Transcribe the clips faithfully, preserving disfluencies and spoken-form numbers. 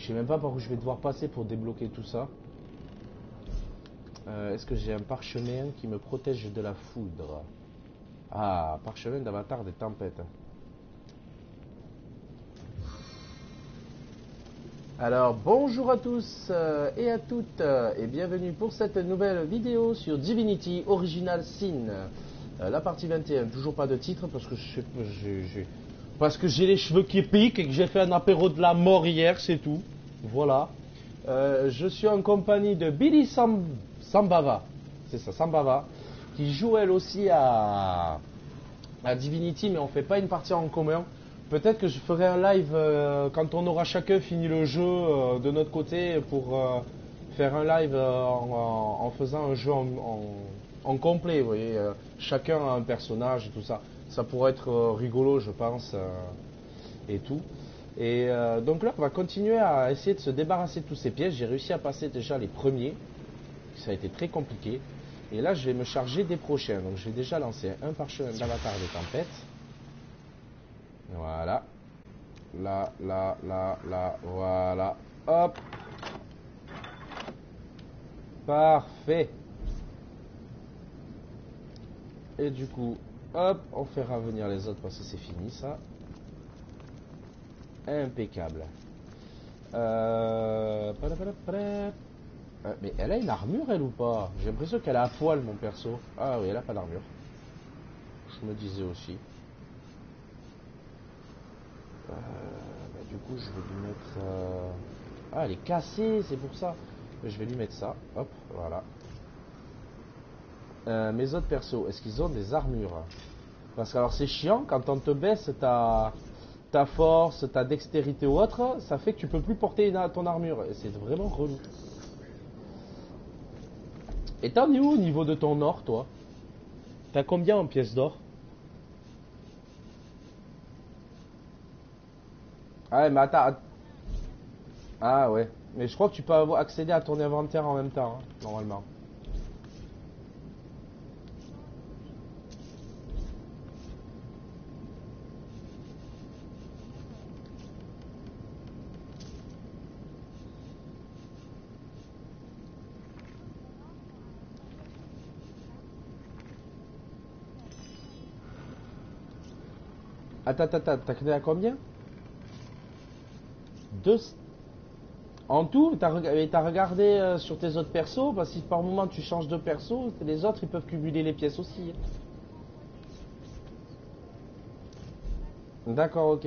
Je sais même pas par où je vais devoir passer pour débloquer tout ça. Euh, Est-ce que j'ai un parchemin qui me protège de la foudre? Ah, parchemin d'avatar des tempêtes. Alors bonjour à tous euh, et à toutes euh, et bienvenue pour cette nouvelle vidéo sur Divinity Original Sin. Euh, la partie vingt et un, toujours pas de titre parce que je sais pas, j'ai, j'ai- parce que j'ai les cheveux qui piquent et que j'ai fait un apéro de la mort hier, c'est tout. Voilà. Euh, je suis en compagnie de Billy Sam- Sambava, c'est ça, Sambava, qui joue elle aussi à, à Divinity, mais on fait pas une partie en commun. Peut-être que je ferai un live euh, quand on aura chacun fini le jeu euh, de notre côté pour euh, faire un live euh, en, en faisant un jeu en, en- en complet. Vous voyez, euh, chacun a un personnage et tout ça. Ça pourrait être euh, rigolo, je pense, euh, et tout. Et euh, donc là, on va continuer à essayer de se débarrasser de tous ces pièges. J'ai réussi à passer déjà les premiers. Ça a été très compliqué. Et là, je vais me charger des prochains. Donc, je vais déjà lancer un parchemin d'avatar des tempêtes. Voilà. Là, là, là, là, voilà. Hop. Parfait. Et du coup, hop, on fait revenir les autres parce que c'est fini ça. Impeccable. Euh... Euh, mais elle a une armure elle ou pas? J'ai l'impression qu'elle a à poil mon perso. Ah oui, elle a pas d'armure. Je me disais aussi. Euh, bah, du coup, je vais lui mettre... euh, Ah, elle est cassée, c'est pour ça. Je vais lui mettre ça. Hop, voilà. Euh, mes autres persos, est-ce qu'ils ont des armures? Parce que alors c'est chiant, quand on te baisse ta, ta force, ta dextérité ou autre, ça fait que tu peux plus porter une- ton armure. Et c'est vraiment relou. Et t'en es où au niveau de ton or, toi? T'as combien en pièces d'or? Ah ouais, mais attends. att- Ah ouais. Mais je crois que tu peux avoir- accéder à ton inventaire en même temps, hein, normalement. Attends, attends, attends, t'as créé à combien? Deux. En tout, t'as rega- et t'as regardé euh, sur tes autres persos, parce que si par moment tu changes de perso, les autres ils peuvent cumuler les pièces aussi, hein. D'accord, ok.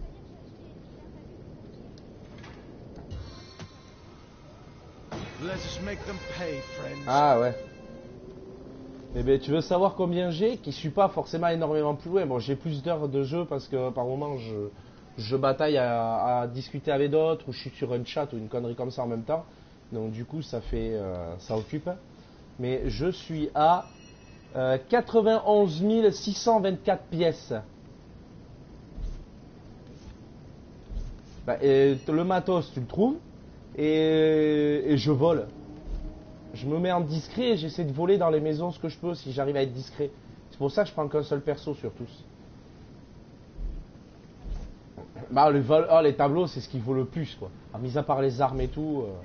Let's just make them pay, friends. Ah ouais. Eh ben, tu veux savoir combien j'ai, qui suis pas forcément énormément plus loin. Bon, j'ai plus d'heures de jeu parce que par moment je, je bataille à, à discuter avec d'autres ou je suis sur un chat ou une connerie comme ça en même temps. Donc du coup ça fait euh, ça occupe. Mais je suis à euh, quatre-vingt-onze mille six cent vingt-quatre pièces. Bah, et le matos tu le trouves et, et je vole. Je me mets en discret et j'essaie de voler dans les maisons ce que je peux si j'arrive à être discret. C'est pour ça que je prends qu'un seul perso sur tous. Bah, le vol, oh, les tableaux, c'est ce qu'il vaut le plus, quoi. Ah, mis à part les armes et tout. euh.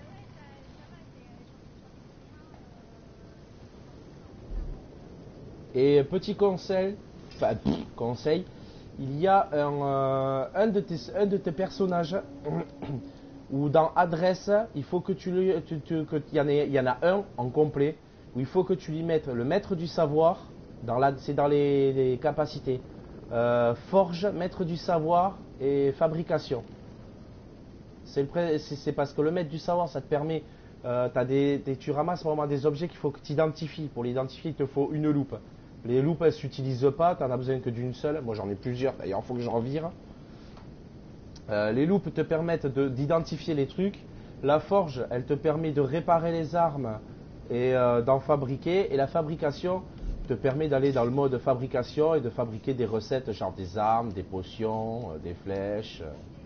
Et petit conseil, enfin, pff, conseil, il y a un, euh, un, de, tes, un de tes personnages où dans adresse, il faut que tu lui, tu, tu, que, il y en ait- il y en a un en complet où il faut que tu lui mettes le maître du savoir. Dans la, c'est dans les, les capacités. Euh, forge, maître du savoir et fabrication. C'est le pré- c'est- c'est parce que le maître du savoir, ça te permet. Euh, t'as des, des- tu ramasses vraiment des objets qu'il faut que tu identifies. Pour l'identifier, il te faut une loupe. Les loupes, elles s'utilisent pas, tu n'en as besoin que d'une seule. Moi, j'en ai plusieurs, d'ailleurs, il faut que j'en vire. Euh, les loupes te permettent de- d'identifier les trucs. La forge, elle te permet de réparer les armes et euh, d'en fabriquer. Et la fabrication te permet d'aller dans le mode fabrication et de fabriquer des recettes, genre des armes, des potions, euh, des flèches.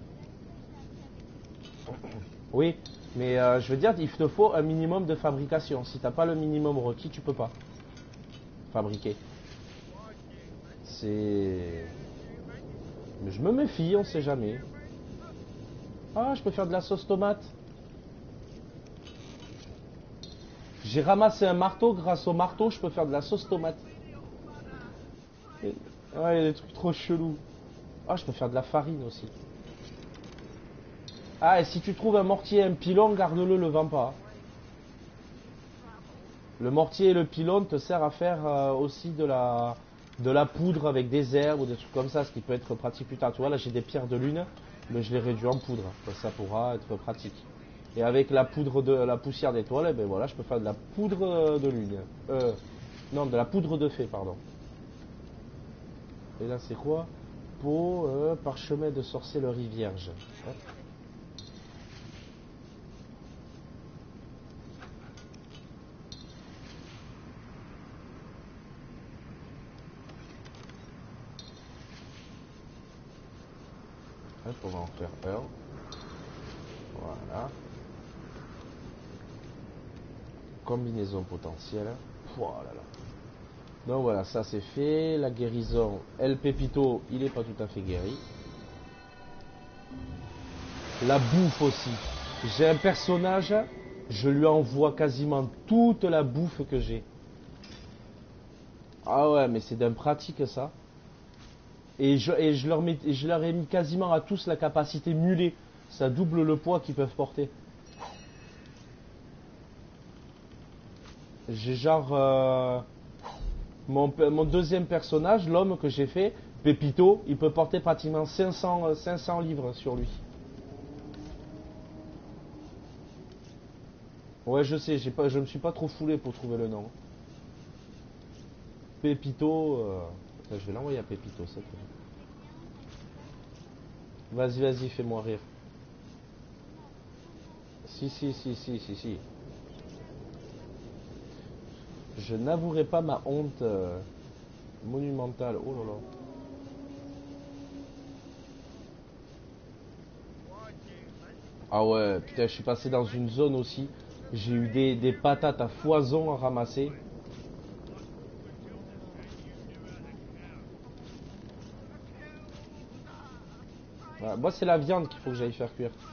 Oui, mais euh, je veux dire, il te faut un minimum de fabrication. Si t'as pas le minimum requis, tu peux pas fabriquer. C'est... Mais je me méfie, on sait jamais. Ah, je peux faire de la sauce tomate. J'ai ramassé un marteau, grâce au marteau, je peux faire de la sauce tomate. Et... Ouais, il y a des trucs trop chelous. Ah, je peux faire de la farine aussi. Ah, et si tu trouves un mortier et un pilon, garde-le, le vends pas. Le mortier et le pilon te servent à faire euh, aussi de la, de la poudre avec des herbes ou des trucs comme ça, ce qui peut être pratique plus tard. Tu vois, là j'ai des pierres de lune, mais je les réduis en poudre. Ça pourra être pratique. Et avec la poudre de la poussière d'étoile, eh ben voilà, je peux faire de la poudre de lune. Euh, non, de la poudre de fée, pardon. Et là c'est quoi? Peau, euh, parchemin de sorcellerie vierge. Hop. Hop, on va en faire un. Voilà. Combinaison potentielle. Voilà. Là. Donc voilà, ça c'est fait. La guérison, El Pepito, il n'est pas tout à fait guéri. La bouffe aussi. J'ai un personnage, je lui envoie quasiment toute la bouffe que j'ai. Ah ouais, mais c'est d'un pratique ça. Et je, et je leur mets, et je leur ai mis quasiment à tous la capacité mulée. Ça double le poids qu'ils peuvent porter. J'ai genre... Euh, mon, mon deuxième personnage, l'homme que j'ai fait, Pepito, il peut porter pratiquement cinq cents, cinq cents livres sur lui. Ouais, je sais, j'ai pas, je me suis pas trop foulé pour trouver le nom. Pepito... Euh, je vais l'envoyer à Pepito, ça. Vas-y, vas-y, fais-moi rire. Si, si, si, si, si, si. Je n'avouerai pas ma honte euh, monumentale. Oh là là. Ah ouais, putain, je suis passé dans une zone aussi. J'ai eu des, des patates à foison à ramasser. Voilà, moi, c'est la viande qu'il faut que j'aille faire cuire.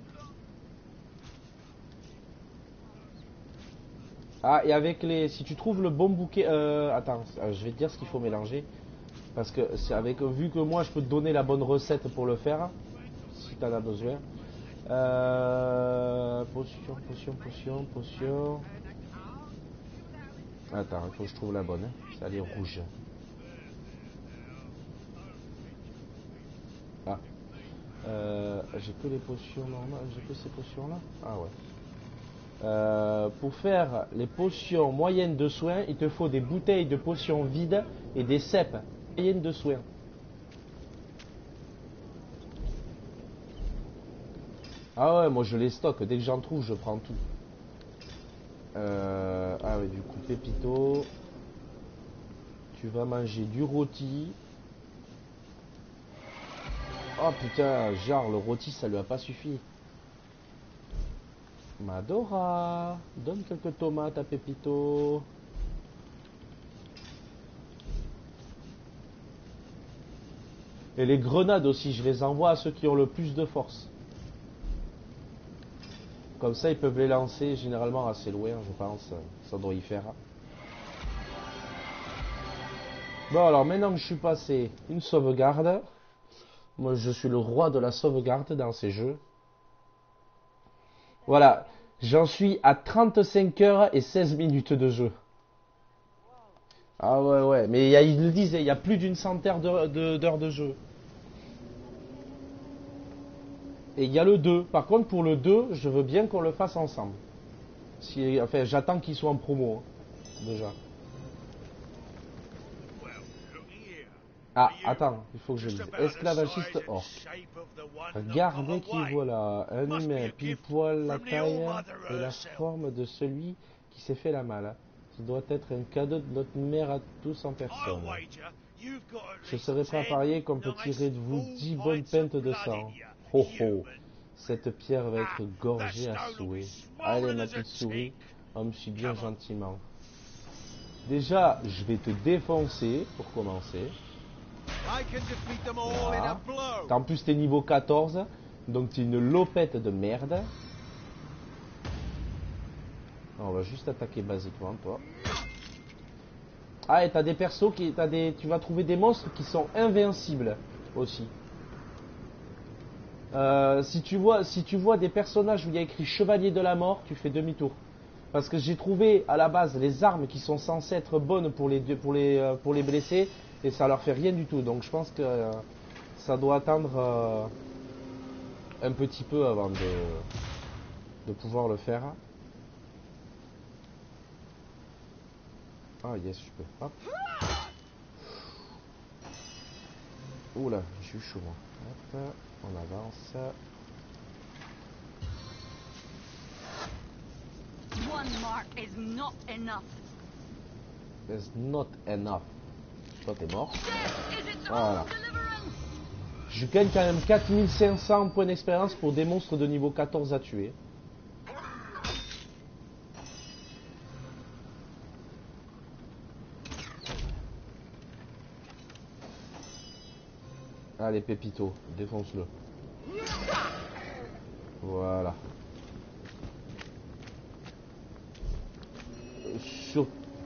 Ah, et avec les... Si tu trouves le bon bouquet... Euh, attends, je vais te dire ce qu'il faut mélanger. Parce que c'est avec... Vu que moi, je peux te donner la bonne recette pour le faire. Si tu en as besoin. Euh... Potion, potion, potion, potion... Attends, il faut que je trouve la bonne. Hein. Ça, elle est rouge. Ah. Euh, j'ai que les potions normales. J'ai que ces potions-là. Ah ouais. Euh, pour faire les potions moyennes de soins, il te faut des bouteilles de potions vides et des cèpes moyennes de soins. Ah ouais, moi je les stocke. Dès que j'en trouve, je prends tout. Euh, ah ouais, du coup, Pépito, tu vas manger du rôti. Oh putain, genre le rôti, ça lui a pas suffi. Madora, donne quelques tomates à Pépito. Et les grenades aussi, je les envoie à ceux qui ont le plus de force. Comme ça, ils peuvent les lancer généralement assez loin, je pense. Ça doit y faire. Bon, alors maintenant que je suis passé une sauvegarde, moi je suis le roi de la sauvegarde dans ces jeux. Voilà, j'en suis à trente-cinq heures et seize minutes de jeu. Ah ouais, ouais, mais il, y a, il le disait, il y a plus d'une centaine d'heures de, de, de jeu. Et il y a le deux. Par contre, pour le deux, je veux bien qu'on le fasse ensemble. Si, enfin, j'attends qu'il soit en promo, hein, déjà. Ah, attends, il faut que je dise. Esclavagiste or. Regardez qui voilà. Un humain, pile poil la taille et la forme de celui qui s'est fait la malle. Ce doit être un cadeau de notre mère à tous en personne. Je serais prêt à parier qu'on peut tirer de vous dix bonnes peintes de sang. Ho ho. Cette pierre va être gorgée à souhait. Allez, ma petite souris, on me suit bien gentiment. Déjà, je vais te défoncer pour commencer. Voilà. En plus, t'es niveau quatorze. Donc tu es une lopette de merde. Alors, on va juste attaquer basiquement toi. Ah, et t'as des persos qui. T'as des, tu vas trouver des monstres qui sont invincibles aussi. Euh, si, tu vois, si tu vois des personnages où il y a écrit Chevalier de la Mort, tu fais demi-tour. Parce que j'ai trouvé à la base les armes qui sont censées être bonnes pour les, pour les, pour les blessés et ça leur fait rien du tout. Donc je pense que euh, ça doit attendre euh, un petit peu avant de, de pouvoir le faire. Ah yes, je peux. Hop. Oula, j'ai eu chaud. Hop, on avance. One mark is not enough. There's not enough. Toi t'es mort. Death is its Voilà. own deliverance. Je gagne quand même quatre mille cinq cents points d'expérience pour des monstres de niveau quatorze à tuer. Allez Pépito, défonce-le. Voilà. Sur...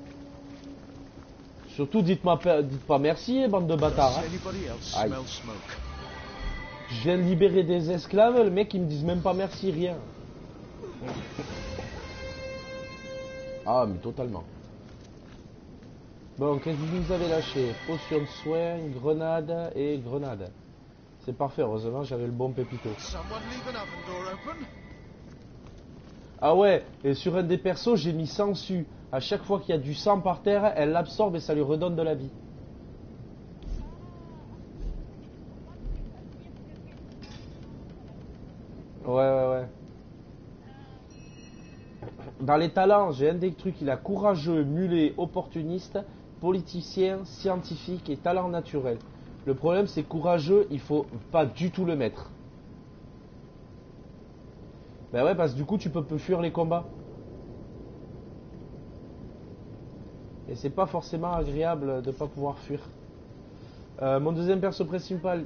Surtout dites-moi dites pas merci, bande de bâtards. Hein. Anybody else Aïe. smell smoke? Je viens de libérer des esclaves, le mec il me disent même pas merci, rien. Ah mais totalement. Bon, qu'est-ce que vous nous avez lâché? Potion de soin, grenade et grenade. C'est parfait, heureusement j'avais le bon Pépito. Someone leave an oven door open? Ah ouais, et sur un des persos j'ai mis Sansu. À chaque fois qu'il y a du sang par terre, elle l'absorbe et ça lui redonne de la vie. Ouais, ouais, ouais. Dans les talents, j'ai un des trucs, il a courageux, mulet, opportuniste, politicien, scientifique et talent naturel. Le problème c'est courageux, il faut pas du tout le mettre. Ben ouais, parce que du coup tu peux, peux fuir les combats. Et c'est pas forcément agréable de pas pouvoir fuir. Euh, mon deuxième perso principal...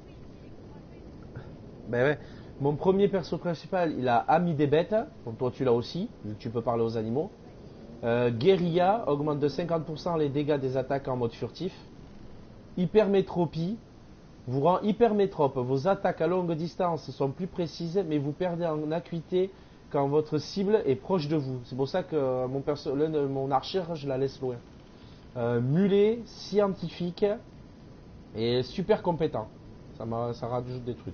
Ben ouais. Mon premier perso principal, il a ami des bêtes. Donc toi tu l'as aussi, vu que tu peux parler aux animaux. Euh, guérilla, augmente de cinquante pour cent les dégâts des attaques en mode furtif. Hypermétropie, vous rend hypermétrope. Vos attaques à longue distance sont plus précises, mais vous perdez en acuité quand votre cible est proche de vous. C'est pour ça que mon, perso, le, mon archer, je la laisse loin. Euh, mulet, scientifique et super compétent. Ça, ça rajoute des trucs.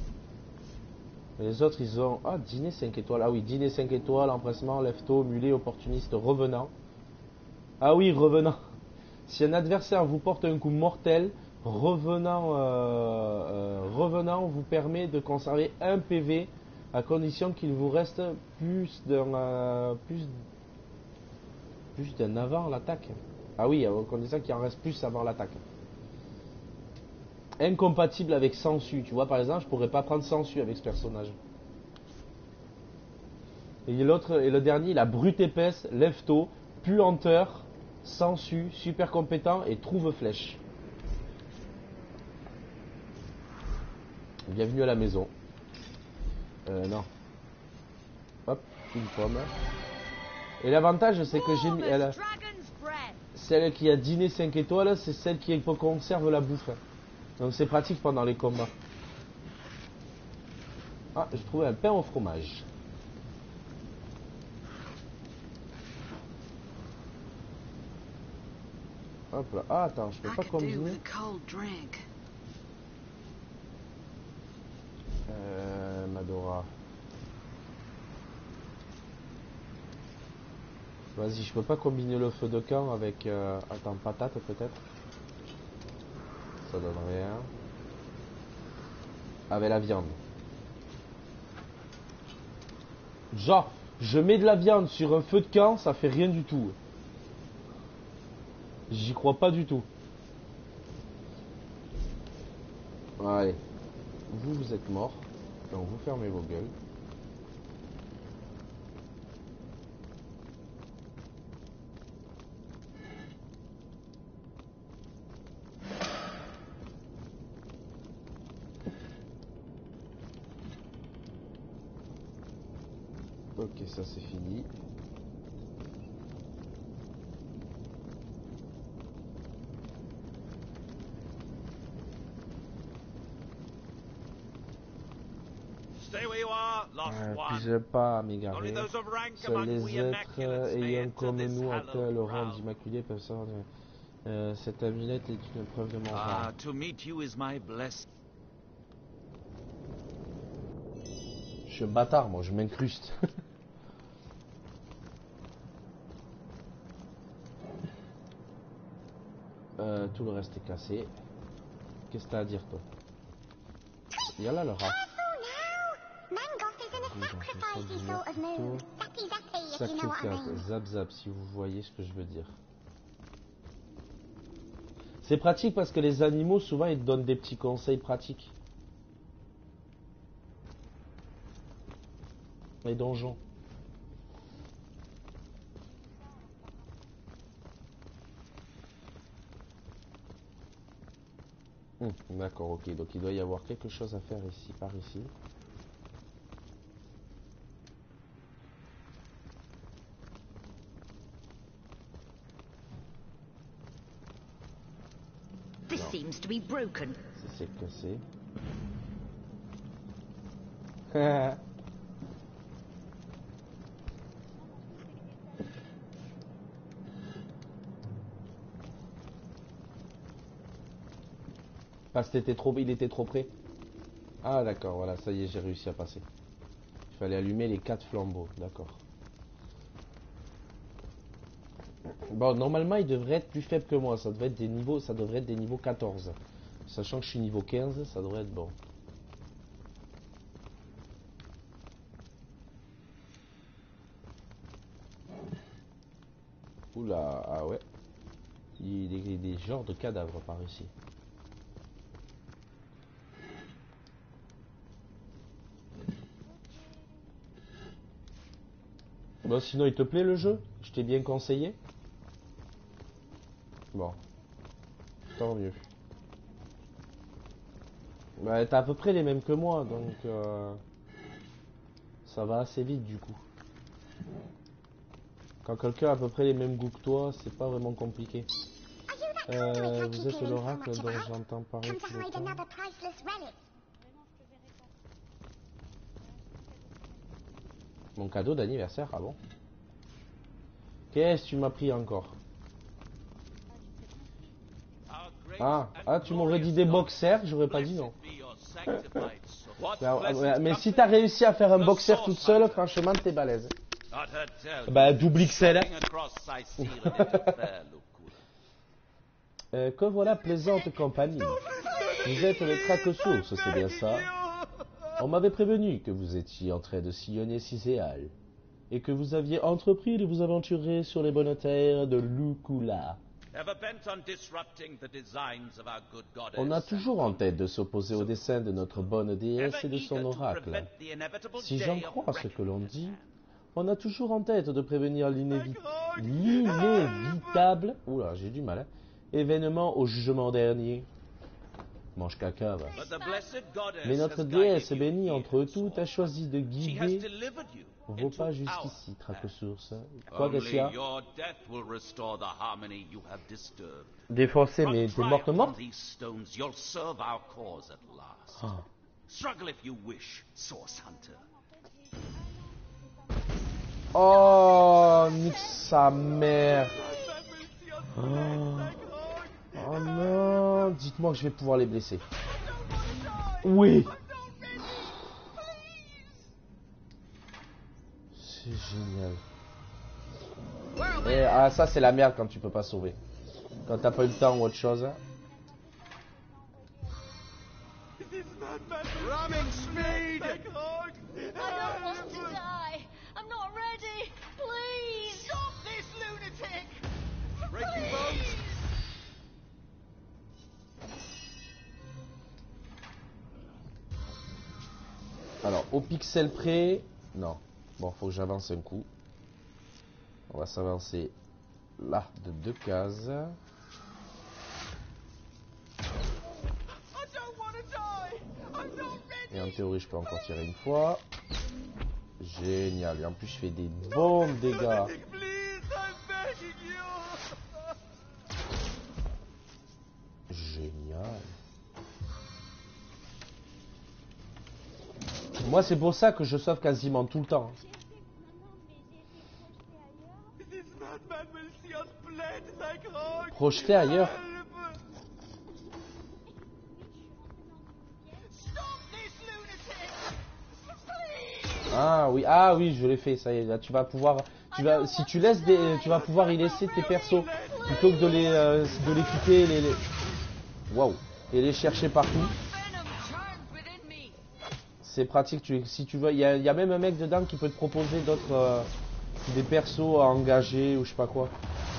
Les autres, ils ont... Ah, dîner cinq étoiles. Ah oui, dîner cinq étoiles, empressement, lève-tôt, mulet, opportuniste, revenant. Ah oui, revenant. Si un adversaire vous porte un coup mortel, revenant, euh, euh, revenant vous permet de conserver un P V à condition qu'il vous reste plus d'un euh, plus, plus d'un avant l'attaque. Ah oui, à condition qu'il en reste plus avant l'attaque. Incompatible avec Sansu. Tu vois, par exemple, je pourrais pas prendre Sansu avec ce personnage. Et l'autre, et le dernier, la brute épaisse, lève-tôt, puanteur, Sansu, super compétent et trouve flèche. Bienvenue à la maison. Euh, non. Hop, une pomme. Et l'avantage, c'est que j'ai mis. Elle, celle qui a dîné cinq étoiles, c'est celle qui conserve la bouffe. Donc c'est pratique pendant les combats. Ah, j'ai trouvé un pain au fromage. Hop là. Ah, attends, je peux pas combiner. Euh, Madora. Vas-y, je peux pas combiner le feu de camp avec... Euh... Attends, patate peut-être. Ça donne rien. Avec la viande. Genre, je mets de la viande sur un feu de camp, ça fait rien du tout. J'y crois pas du tout. Allez. Vous, vous êtes morts. Donc vous fermez vos gueules. Ok, ça c'est fini. Stay where you are, lost Euh, puis one. je pas à Only m'égarer. those of rank Seuls among les we êtres immaculates may ayant enter comme this nous atteint hallowed le rang ground. d'immaculé peuvent savoir. Euh, cette amulette est une preuve de mon Ah, rang. to meet you is my blessing. Je suis un bâtard, moi, je m'incruste. euh, tout le reste est cassé. Qu'est-ce que t'as à dire, toi? Il y a là le rat. Sacrifice, zap zap, si vous voyez ce que je veux dire. C'est pratique parce que les animaux, souvent, ils te donnent des petits conseils pratiques. Les donjons. Hum, d'accord, ok. Donc il doit y avoir quelque chose à faire ici, par ici. This seems to be broken. Ça c'est cassé. Parce que t'étais trop, il était trop près. Ah d'accord, voilà, ça y est, j'ai réussi à passer. Il fallait allumer les quatre flambeaux, d'accord. Bon, normalement, il devrait être plus faible que moi. Ça devrait être des niveaux, ça devrait être des niveaux quatorze. Sachant que je suis niveau quinze, ça devrait être bon. Oula, ah ouais. Il y a des genres de cadavres par ici. Bon, sinon, il te plaît le jeu? Je t'ai bien conseillé? Bon. Tant mieux. Bah, t'as à peu près les mêmes que moi, donc... Euh, ça va assez vite, du coup. Quand quelqu'un a à peu près les mêmes goûts que toi, c'est pas vraiment compliqué. Euh, vous êtes l'oracle dont j'entends parler tout le temps. Mon cadeau d'anniversaire, ah bon? Qu'est-ce que tu m'as pris encore? Ah, ah, tu m'aurais dit des boxers, j'aurais pas dit non. Mais si t'as réussi à faire un boxer toute seule, franchement, t'es balèze. Bah, double X L. euh, que voilà, plaisante compagnie. Vous êtes le traque-source, c'est bien ça? On m'avait prévenu que vous étiez en train de sillonner Ciséal et que vous aviez entrepris de vous aventurer sur les bonnes terres de Lukula. On a toujours en tête de s'opposer au dessein de notre bonne déesse et de son oracle. Si j'en crois ce que l'on dit, on a toujours en tête de prévenir l'inévi- l'inévitable, oula, j'ai du mal, hein, événement au jugement dernier. Mange caca, va. Mais notre déesse bénie entre toutes a choisi de guider vos pas jusqu'ici, traque-source. Quoi, Garcia? Défoncer, mais t'es morte morte? Ah. Oh, nique sa mère. Oh. Oh non, dites-moi que je vais pouvoir les blesser. Oui. C'est génial. Et, ah, ça c'est la merde quand tu peux pas sauver. Quand t'as pas eu le temps ou autre chose. Ramming speed! I don't want to die. I'm not ready. Please stop this lunatic. Breaking bones! Alors, au pixel près... Non. Bon, faut que j'avance un coup. On va s'avancer là, de deux cases. Et en théorie, je peux encore tirer une fois. Génial. Et en plus, je fais des bons dégâts. Please, I'm begging you. Génial. Moi, c'est pour ça que je sauve quasiment tout le temps. This madman will see us bled like hogs. Projeté ailleurs. Help. Stop this lunatic. Please. Ah oui, ah oui, je l'ai fait. Ça y est, là, tu vas pouvoir, tu vas, si tu laisses des, tu vas pouvoir y laisser tes persos plutôt que de les, euh, de les quitter, les, les... Waouh, et les chercher partout. Venom churns within me. C'est pratique. Tu, si tu veux, il y, a- il y a même un mec dedans qui peut te proposer d'autres, euh, des persos à engager ou je sais pas quoi.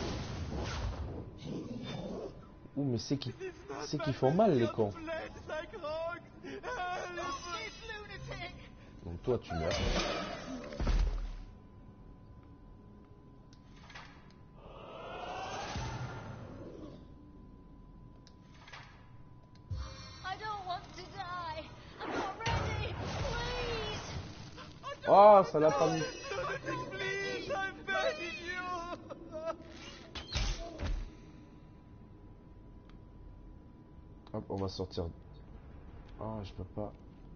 Ouh, mais c'est qui, c'est qu'ils font mal les cons. Bled like hogs. Help. Stop this lunatic. Donc toi, tu meurs. I don't want to die. I'm not ready. Please. Oh, ça l'a pas mis. Lunatic, please, I'm begging you. Hop, on va sortir. Ah, je peux pas.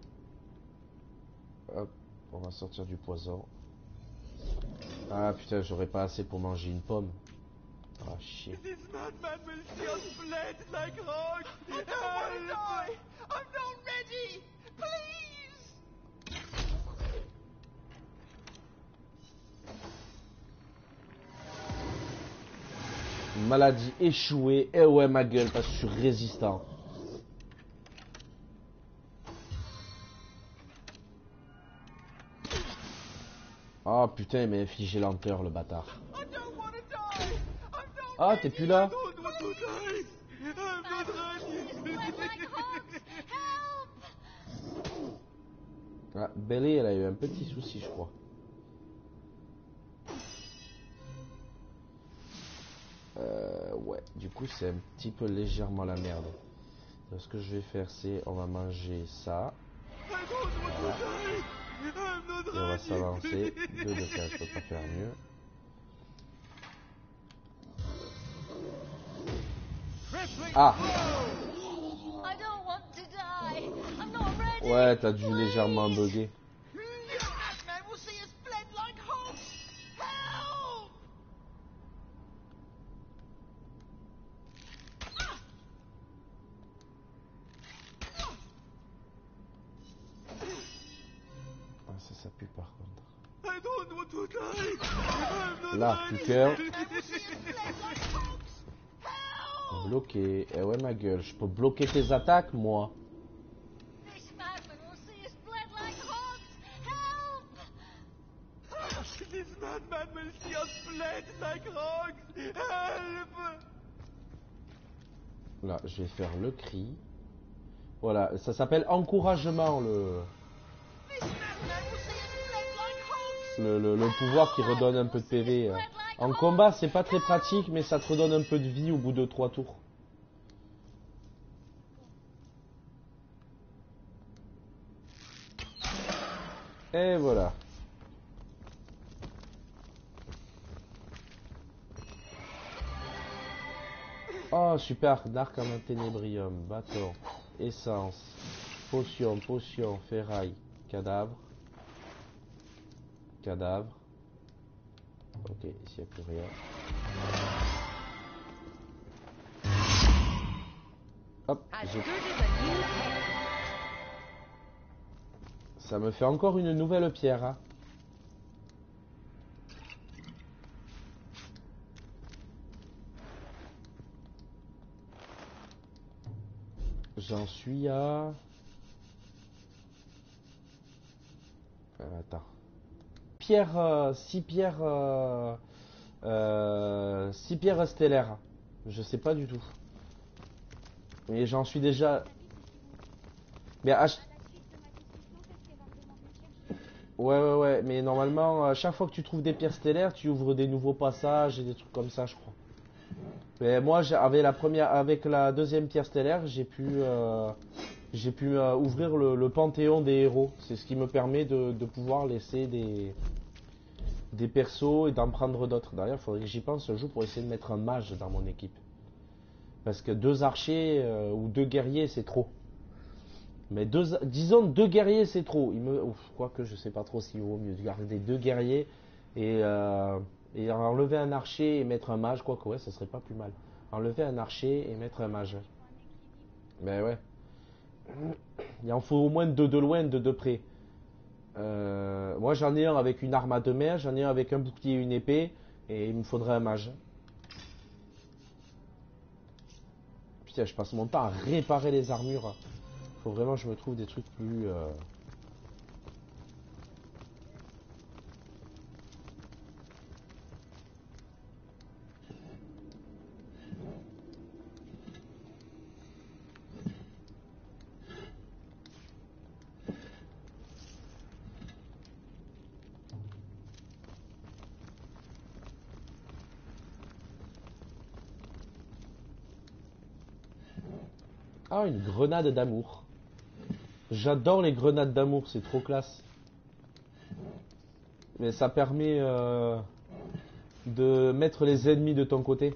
Hop, on va sortir du poison. Ah putain, j'aurais pas assez pour manger une pomme. Ah chier. This madman will see us bled like hogs. I don't want to die. I'm not ready. Please. Maladie échouée. Eh ouais, ma gueule, parce que je suis résistant. Ah putain, il m'a infligé lenteur, le bâtard. I don't want to die. I'm not Ah, t'es plus là? I don't want to die. I'm not Bled like ready. hogs. Help. Ah, Belly, elle a eu un petit souci, je crois. Euh, ouais, du coup, c'est un petit peu légèrement la merde. Donc, ce que je vais faire, c'est on va manger ça. I don't want to die. I'm not Et on va ready. s'avancer. Deux de cas, je peux pas faire mieux. Ah! I don't want to die. I'm not ready. Ouais, t'as dû légèrement bugger. This madman will see us bled like hogs. Help. Ah, ça, ça pue par contre. I don't want to die. I'm not Là, ready. plus cœur. I will see us bled like hogs. Help. Bloqué. Eh ouais, ma gueule, je peux bloquer tes attaques, moi. This madman will see us bled like hogs. Help. This madman will see us bled like hogs. Help. Là, je vais faire le cri. Voilà, ça s'appelle encouragement, le, This madman will see us bled like hogs. le, le, le pouvoir qui redonne un peu de P V. En combat, c'est pas très pratique, mais ça te redonne un peu de vie au bout de trois tours. Et voilà. Oh, super, d'arc en ténébrium, bâton, essence, potion, potion, ferraille, cadavre, cadavre. Ok, ici il n'y a plus rien. Hop, j'ai- ça me fait encore une nouvelle pierre. Hein. J'en suis à... Euh, attends. Pierre, euh, six pierres... Euh, euh, six pierres stellaires. Je sais pas du tout. Mais j'en suis déjà... Mais à... ch- Ouais, ouais, ouais. Mais normalement, à chaque fois que tu trouves des pierres stellaires, tu ouvres des nouveaux passages et des trucs comme ça, je crois. Mais moi, j'ai- avec la première, avec la deuxième pierre stellaire, j'ai pu, euh, j'ai pu euh, ouvrir le, le panthéon des héros. C'est ce qui me permet de, de pouvoir laisser des, des persos et d'en prendre d'autres. D'ailleurs, il faudrait que j'y pense un jour pour essayer de mettre un mage dans mon équipe. Parce que deux archers euh, ou deux guerriers, c'est trop. Mais deux, disons deux guerriers, c'est trop. Il me, ouf, quoique je sais pas trop s'il vaut mieux garder deux guerriers et, euh, et enlever un archer et mettre un mage. Quoique, ouais, ça serait pas plus mal. Enlever un archer et mettre un mage. Mais ouais. Il en faut au moins deux de loin, deux de près. Euh, moi j'en ai un avec une arme à deux mains, j'en ai un avec un bouclier et une épée, et il me faudrait un mage. Putain, je passe mon temps à réparer les armures. Faut vraiment que je me trouve des trucs plus... Euh... Ah, une grenade d'amour. J'adore les grenades d'amour, c'est trop classe. Mais ça permet euh, de mettre les ennemis de ton côté.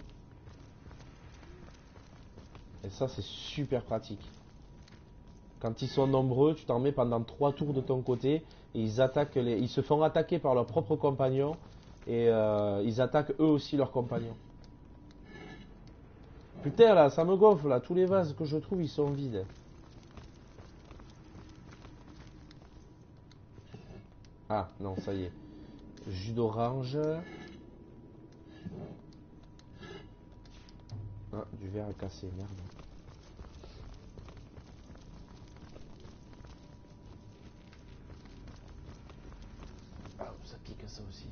Et ça, c'est super pratique. Quand ils sont nombreux, tu t'en mets pendant trois tours de ton côté et ils attaquent les, ils se font attaquer par leurs propres compagnons et euh, ils attaquent eux aussi leurs compagnons. Putain là, ça me gonfle là, tous les vases que je trouve ils sont vides. Ah non, ça y est. Jus d'orange. Ah, du verre à casser, merde. Ah, ça pique ça aussi.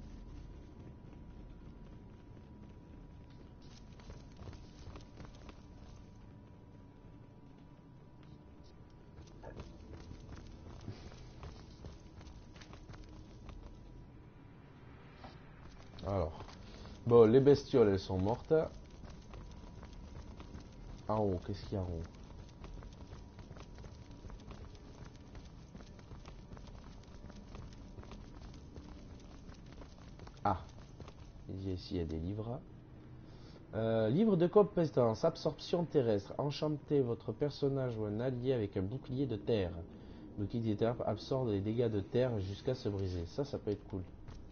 Alors, bon, les bestioles, elles sont mortes. En haut, qu'est-ce qu'il y a en haut? Ah, ici, il y a des livres. Euh, livre de compétences, absorption terrestre. Enchantez votre personnage ou un allié avec un bouclier de terre. Le bouclier de terre absorbe les dégâts de terre jusqu'à se briser. Ça, ça peut être cool.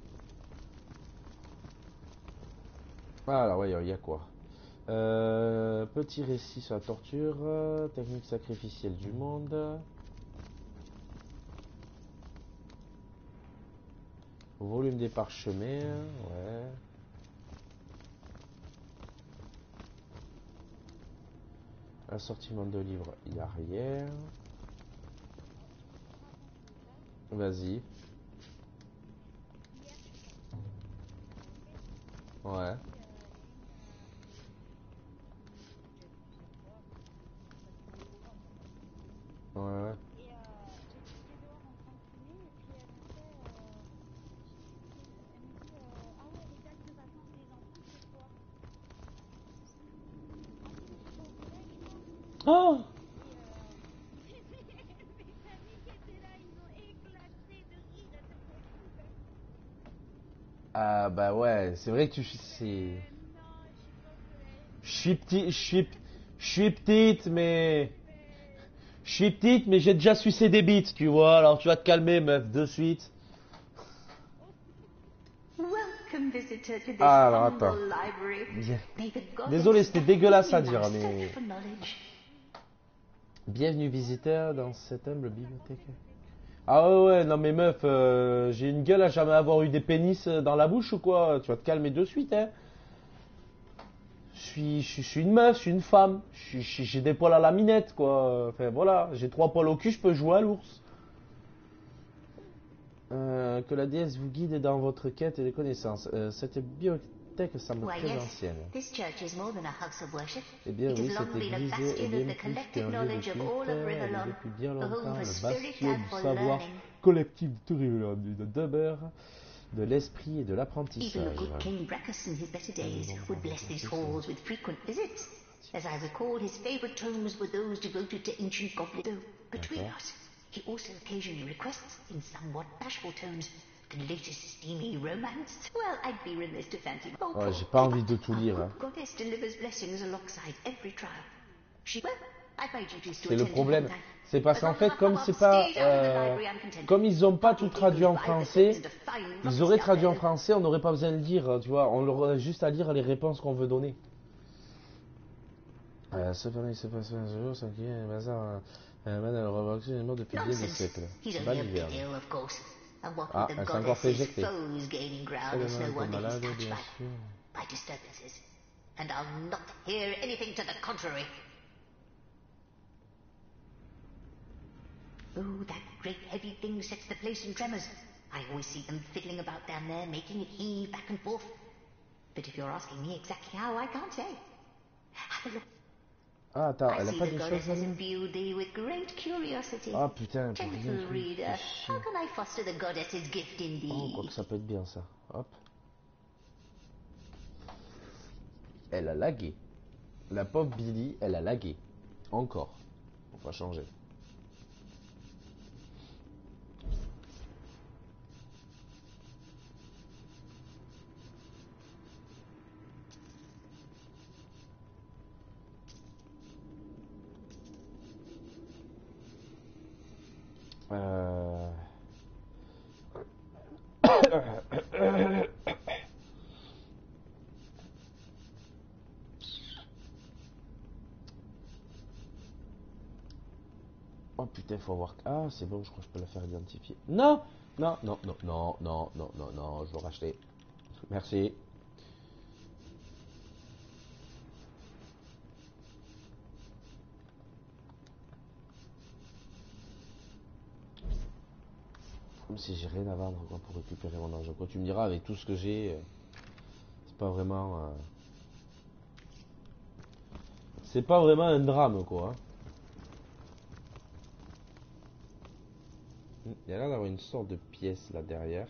Alors, ouais, il y a quoi? euh, Petit récit sur la torture. Technique sacrificielle du monde. Volume des parchemins. Ouais. Assortiment de livres, il n'y a rien. Vas-y. Ouais. Ouais, ouais. Oh! Ah bah ouais, c'est vrai que tu c'est. Je suis petit, je suis, je suis petite, mais je suis petite, mais j'ai déjà sucé des bites, tu vois. Alors tu vas te calmer, meuf, de suite. Welcome, visitor, to this Ah, alors humble attends. library. May the gods Désolé, c'était expect dégueulasse à you dire, now mais search for knowledge. bienvenue visiteur dans cette humble bibliothèque. Ah ouais ouais, non mais meuf, euh, j'ai une gueule à jamais avoir eu des pénis dans la bouche ou quoi? Tu vas te calmer de suite, hein. Je suis, je suis, je suis une meuf, je suis une femme, je suis- j'ai des poils à la minette, quoi. Enfin voilà, j'ai trois poils au cul, je peux jouer à l'ours. Euh, que la déesse vous guide dans votre quête des connaissances. Euh, cette bibliothèque semble Why, très yes, ancienne. this church is more than a house of worship. Eh bien It oui, has cette long been a église est bastion of bien the plus collective qu'un lieu de knowledge of all culte, of elle est Riverlon, depuis bien a home longtemps for le spirit bastion and du for savoir learning. collectif de tout Riverlon, de demeure, de l'esprit et de Even the l'apprentissage. good King Brackus in his better days would bless these halls with frequent visits. As I recall, his favorite tomes were those devoted to ancient goblins. Though, between D'accord. us, he also occasionally requests, in somewhat bashful tones, the latest steamy romance. Well, I'd be remiss to fancy. Oh, Ouais, poor j'ai pas Pippa. envie de tout lire. Our Hein. goddess delivers blessings alongside every trial. She, well, I've my duties to C'est le attend to, problème. haven't I? C'est parce qu'en fait, comme c'est pas, euh, comme ils ont pas tout traduit en français, ils auraient traduit en français, on n'aurait pas besoin de lire, tu vois, on aurait juste à lire les réponses qu'on veut donner. Euh, cependant, il se passe un jour sans qu'il y ait un bazar. Un man à reproduction est mort depuis des siècles. Baliverne. Ah, elle s'est encore fait éjecter. Seulement un malade, bien sûr. By disturbances, and I'll not hear anything to the contrary. Oh, that great heavy thing sets the place in tremors. I always see them fiddling about down there, making it heave back and forth. But if you're asking me exactly how, I can't say. Have a look. Ah, attends, I elle a see pas the des goddess choses has là. imbued thee with great curiosity. Ah putain, pour rien Gentle du tout. reader, Fais chier. how can I foster the goddess's gift in Oh, thee? quoi que ça peut être bien ça. Hop. Elle a lagué. La pauvre Billy, elle a lagué. Encore. On va changer. Euh... Oh putain, faut avoir... Ah, c'est bon, je crois que je peux la faire identifier. Non, non, non, non, non, non, non, non, non, je vais racheter. Merci. Comme si j'ai rien à vendre quoi, pour récupérer mon argent. Quoi, tu me diras, avec tout ce que j'ai, euh, c'est pas vraiment... Euh... C'est pas vraiment un drame, quoi. Il y a l'air d'avoir une sorte de pièce là derrière.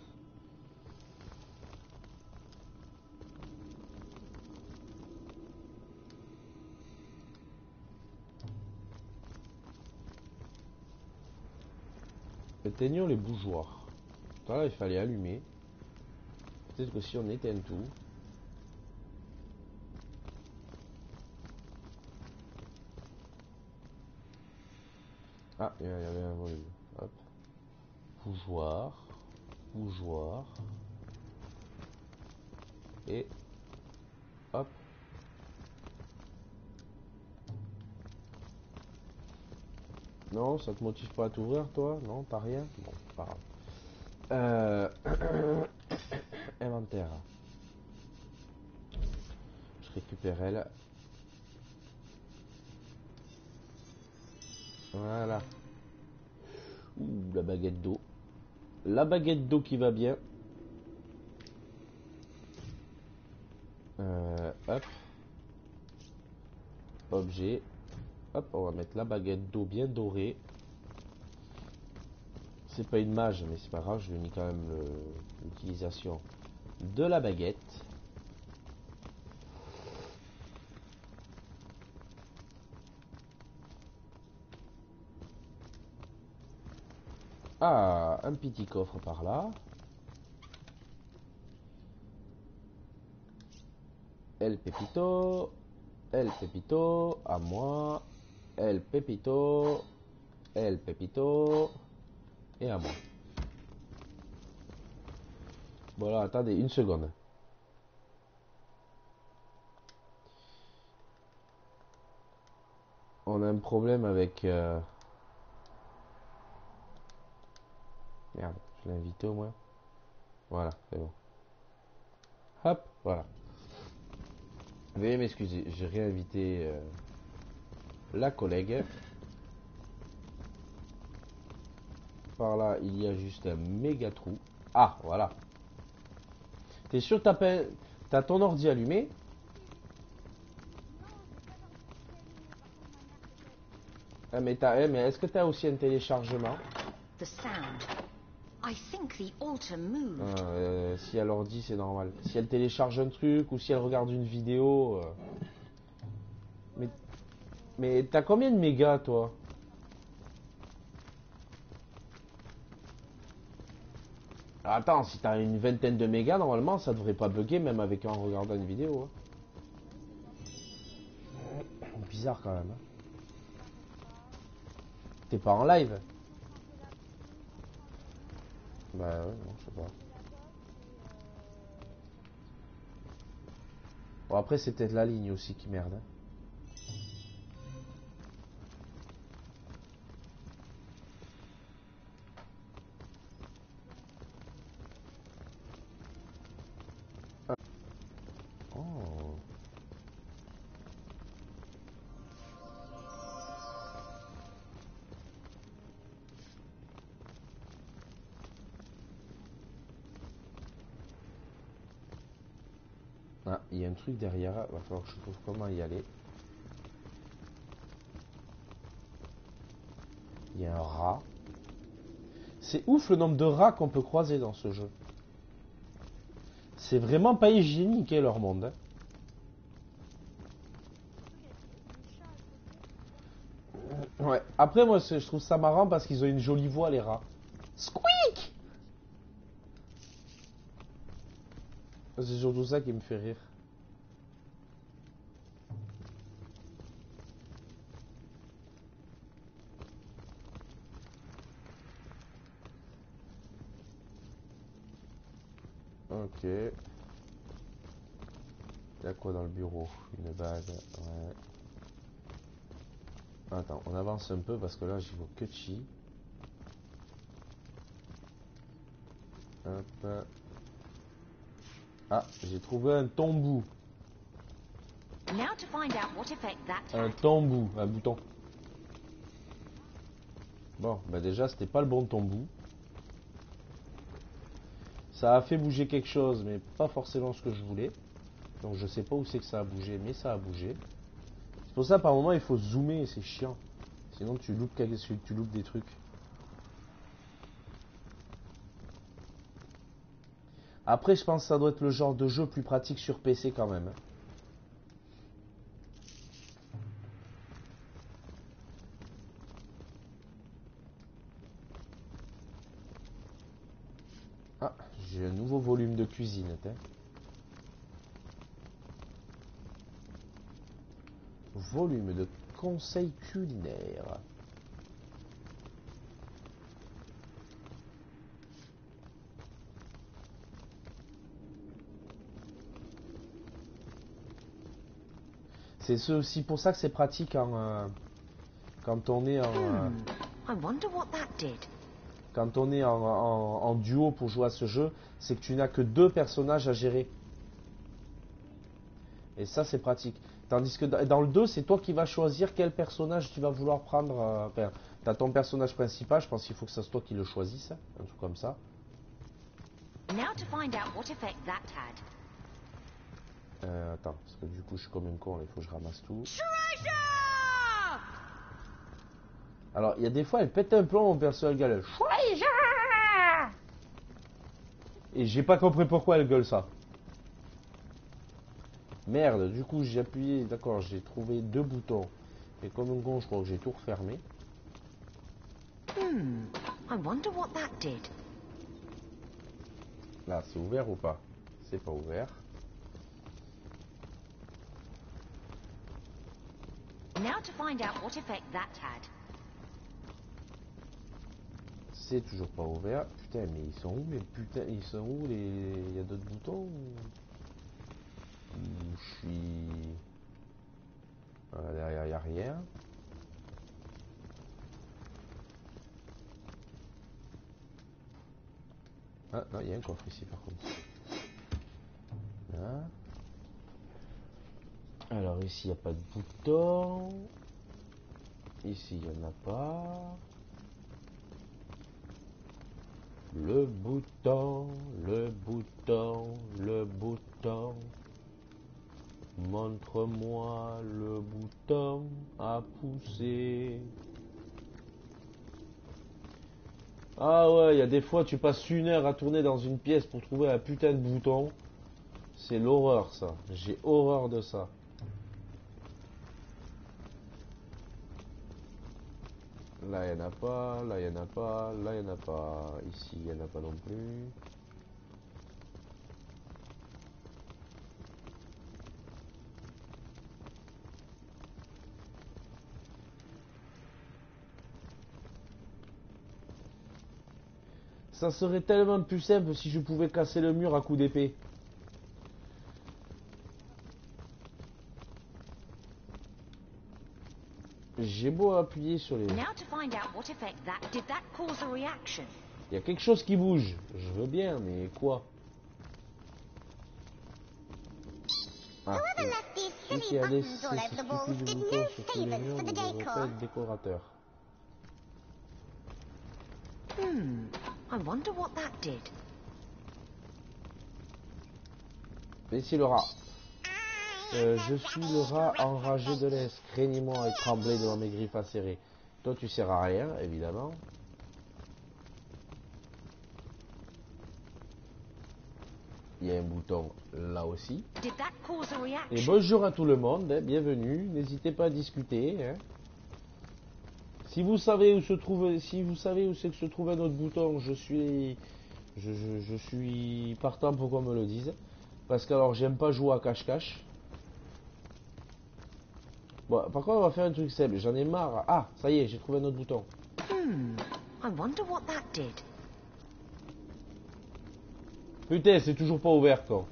Éteignons les bougeoirs. Là, il fallait allumer. Peut-être que si on éteint tout. Ah, il y avait un volume. Hop. Bougeoir. Bougeoir. Et hop. Non, ça te motive pas à t'ouvrir, toi? Non, t'as rien? Bon, c'est pas grave. Euh... Inventaire. Je récupère elle. Voilà. Ouh, la baguette d'eau. La baguette d'eau qui va bien. Euh, hop. Objet. Hop, on va mettre la baguette d'eau bien dorée. C'est pas une mage, mais c'est pas grave, je lui ai mis quand même l'utilisation de la baguette. Ah, un petit coffre par là. El Pepito. El Pepito. À moi. El Pepito. El Pepito. Et à moi. Voilà, attendez une seconde. On a un problème avec... Euh... Merde, je l'ai invité au moins. Voilà, c'est bon. Hop, voilà. Veuillez m'excuser, j'ai réinvité euh, la collègue. Par là, il y a juste un méga trou. Ah, voilà. T'es sûr que t'as pas... T'as ton ordi allumé? Ah, mais t'as... Mais est-ce que t'as aussi un téléchargement? The sound. I think the altar moved. Ah, euh, si elle l'ordi, c'est normal. Si elle télécharge un truc ou si elle regarde une vidéo... Euh... Mais Mais t'as combien de mégas, toi? Attends, si t'as une vingtaine de mégas, normalement, ça devrait pas bugger, même avec en regardant une vidéo. Hein. Bizarre quand même. Hein. T'es pas en live? Bah ouais, non, je sais pas. Bon, après, c'est peut-être la ligne aussi qui merde. Hein. Oh. Ah, il y a un truc derrière, va falloir que je trouve comment y aller. Il y a un rat. C'est ouf le nombre de rats qu'on peut croiser dans ce jeu. C'est vraiment pas hygiénique hein, leur monde. Hein. Ouais. Après moi je trouve ça marrant parce qu'ils ont une jolie voix les rats. Squeak. C'est surtout ça qui me fait rire. Ok. Il y a quoi dans le bureau? Une bague. Ouais. Attends, on avance un peu parce que là j'y vois que chi. Hop. Ah, j'ai trouvé un tombou. Now to find out what effect that Un had. tombou, un bouton. Bon, bah déjà c'était pas le bon tombou. Ça a fait bouger quelque chose, mais pas forcément ce que je voulais. Donc je sais pas où c'est que ça a bougé, mais ça a bougé. C'est pour ça par moment il faut zoomer, c'est chiant. Sinon tu loupes, quelque... tu loupes des trucs. Après je pense que ça doit être le genre de jeu plus pratique sur P C quand même. Ah, j'ai un nouveau volume de cuisine. T'es. Volume de conseils culinaires. C'est aussi pour ça que c'est pratique en, euh, quand on est en, euh, Hmm. I wonder what that did. quand on est en, en, en duo pour jouer à ce jeu, c'est que tu n'as que deux personnages à gérer. Et ça c'est pratique. Tandis que dans le deux, c'est toi qui vas choisir quel personnage tu vas vouloir prendre. Euh, enfin, tu as ton personnage principal, je pense qu'il faut que ça soit toi qui le choisisse, un truc comme ça. Now to find out what effect that had. Euh, attends, parce que du coup je suis comme un con, là, il faut que je ramasse tout. Treasure! Alors, il y a des fois, elle pète un plomb, mon perso, elle gueule. Treasure! Et j'ai pas compris pourquoi elle gueule ça. Merde, du coup j'ai appuyé, d'accord, j'ai trouvé deux boutons. Et comme un con, je crois que j'ai tout refermé. Hmm. I wonder what that did. Là, c'est ouvert ou pas? C'est pas ouvert. Now to find out what effect that had. C'est toujours pas ouvert. Putain, mais ils sont où mes putains? Ils sont où les... Il y a d'autres boutons ou... Je suis... Voilà, derrière, il n'y a rien. Ah, non, il y a un coffre ici, par contre. Là. Alors, ici, il n'y a pas de bouton. Ici, il n'y en a pas. Le bouton, le bouton, le bouton. Montre-moi le bouton à pousser. Ah ouais, il y a des fois tu passes une heure à tourner dans une pièce pour trouver un putain de bouton. C'est l'horreur ça. J'ai horreur de ça. Là, il n'y en a pas. Là, il n'y en a pas. Là, il n'y en a pas. Ici, il n'y en a pas non plus. Ça serait tellement plus simple si je pouvais casser le mur à coups d'épée. J'ai beau appuyer sur les... Now to find out what effect that did that cause a reaction. Il y a quelque chose qui bouge. Je veux bien, mais quoi? Ah, Whoever left these celui silly qui a buttons laissé all ce over the walls stupide did bouton no sur tous les favors murs for ne the devrait pas decor. être décorateur. Hmm. I wonder what that did. Mais c'est le rat. Euh, je suis le rat enragé de l'Est. Craignez-moi et tremblez devant mes griffes acérées. Toi, tu sers à rien, évidemment. Il y a un bouton là aussi. Did that cause a Et reaction? bonjour à tout le monde, hein, bienvenue. N'hésitez pas à discuter. Hein. Si vous savez où se trouve, si vous savez où c'est que se trouve un autre bouton, je suis, je, je, je suis partant pour qu'on me le dise. Parce que alors j'aime pas jouer à cache-cache. Bon, par contre on va faire un truc simple. J'en ai marre. Ah, ça y est, j'ai trouvé un autre bouton. Hmm. I wonder what that did. Putain, c'est toujours pas ouvert quoi.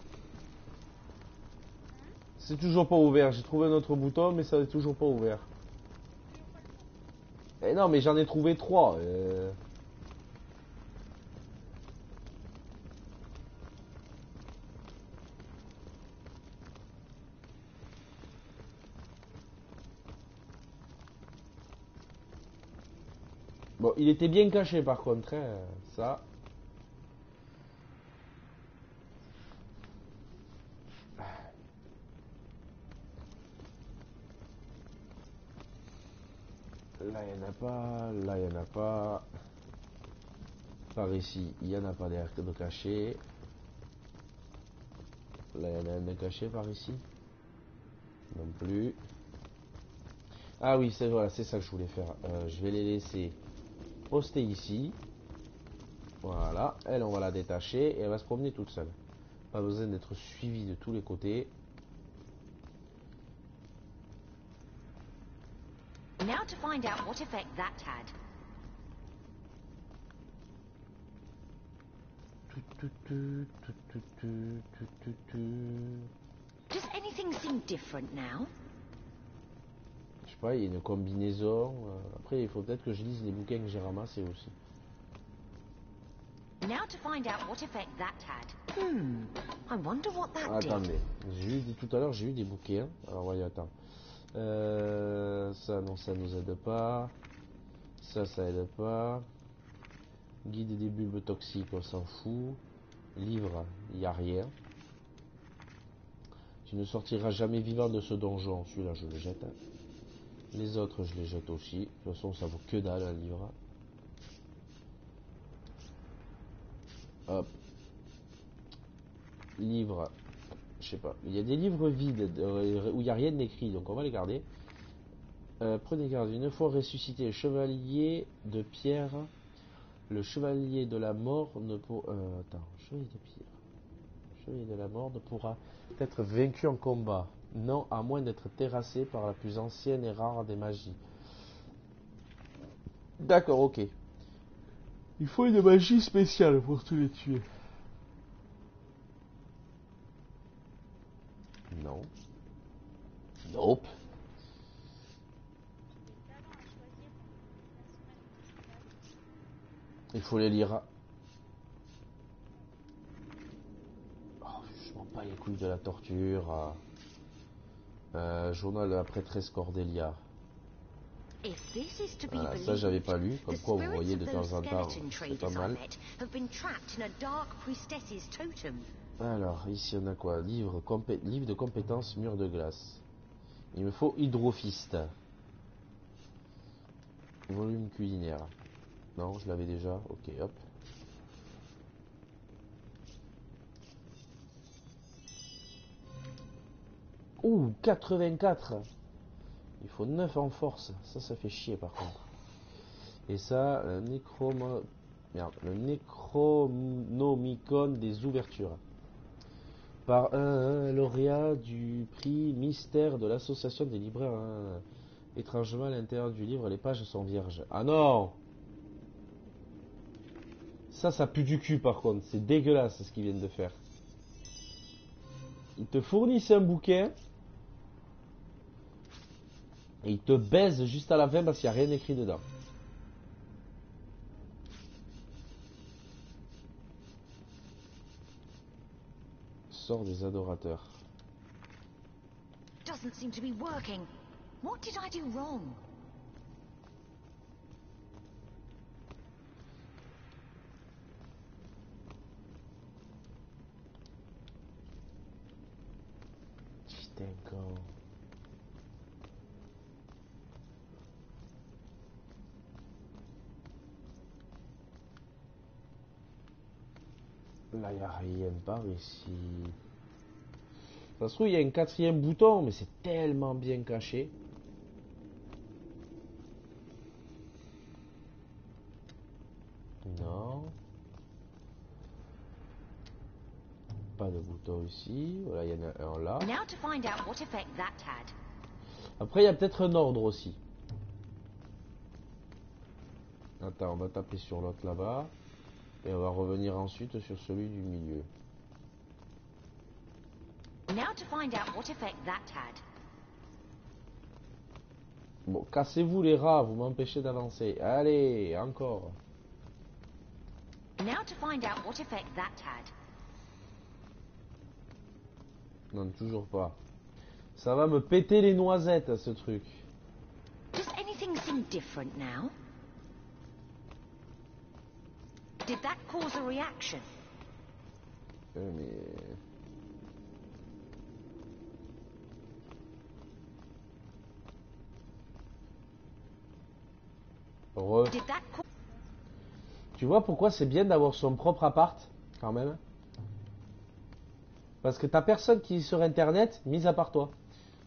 C'est toujours pas ouvert. J'ai trouvé un autre bouton, mais ça n'est toujours pas ouvert. Eh non, mais j'en ai trouvé trois. Euh... Bon, il était bien caché par contre, hein, ça. Là, il n'y en a pas. Là, il n'y en a pas. Par ici, il n'y en a pas d'air de caché. Là, il y en a un de caché par ici. Non plus. Ah oui, c'est voilà, c'est ça que je voulais faire. Euh, je vais les laisser poster ici. Voilà. Elle, on va la détacher et elle va se promener toute seule. Pas besoin d'être suivie de tous les côtés. Now to find out what effect that had. Tout, tout, tout, tout, tout, tout, tout, tout, tout. Does anything seem different now? Je sais pas, il y a une combinaison. euh, Après, il faut peut-être que je lise les bouquins que j'ai ramassés aussi. Now to find out what effect that had. Hmm. I wonder what that did. Attendez, j'ai eu tout à l'heure, j'ai eu des bouquins. Alors voyez, attends. Euh, ça, non, ça nous aide pas. Ça, ça aide pas. Guide des bulbes toxiques, on s'en fout. Livre, il n'y a rien. Tu ne sortiras jamais vivant de ce donjon. Celui-là, je le jette. Les autres, je les jette aussi. De toute façon, ça vaut que dalle, un livre. Hop. Livre. Je sais pas. Il y a des livres vides euh, où il n'y a rien d'écrit, donc on va les garder. Euh, prenez garde. Une fois ressuscité, le chevalier de pierre, le chevalier de la mort ne pourra. Euh, attends, chevalier de pierre. Chevalier de la mort ne pourra être vaincu en combat. Non, à moins d'être terrassé par la plus ancienne et rare des magies. D'accord, ok. Il faut une magie spéciale pour tous les tuer. Non. Nope. Il faut les lire. Oh, je m'en bats les couilles de la torture. Euh, journal de la prêtresse Cordelia. If this is to be Voilà, ça believed, j'avais pas lu. Comme the quoi, vous spirits voyez of de those temps en temps, skeleton c'est pas traders I mal. met have been trapped in a dark priestess's totem. Alors, ici on a quoi? Livre, compé livre de compétences, mur de glace. Il me faut hydrophiste. Volume culinaire. Non, je l'avais déjà. Ok, hop. Ouh, quatre-vingt-quatre. Il faut neuf en force. Ça, ça fait chier par contre. Et ça, le, nécromo... Merde, le Necronomicon des ouvertures. Par un lauréat du prix Mystère de l'association des libraires. Hein. Étrangement, à l'intérieur du livre, les pages sont vierges. Ah non! Ça, ça pue du cul par contre. C'est dégueulasse ce qu'ils viennent de faire. Ils te fournissent un bouquin et ils te baisent juste à la fin parce qu'il n'y a rien écrit dedans. Sort des adorateurs. Doesn't seem to be working. What did I do wrong? Putain, con. Là, il n'y a rien par ici. Ça se trouve, il y a un quatrième bouton, mais c'est tellement bien caché. Non. Pas de bouton ici. Voilà, il y en a un là. Now to find out what effect that had. Après, il y a peut-être un ordre aussi. Attends, on va taper sur l'autre là-bas. Et on va revenir ensuite sur celui du milieu. Now to find out what effect that had. Bon, cassez-vous les rats, vous m'empêchez d'avancer. Allez, encore. Now to find out what effect that had. Non, toujours pas. Ça va me péter les noisettes, ce truc. Does anything seem different now? Did that cause a reaction? Euh, mais... Re. Did that cause... Tu vois pourquoi c'est bien d'avoir son propre appart, quand même? Parce que t'as personne qui est sur internet, mis à part toi.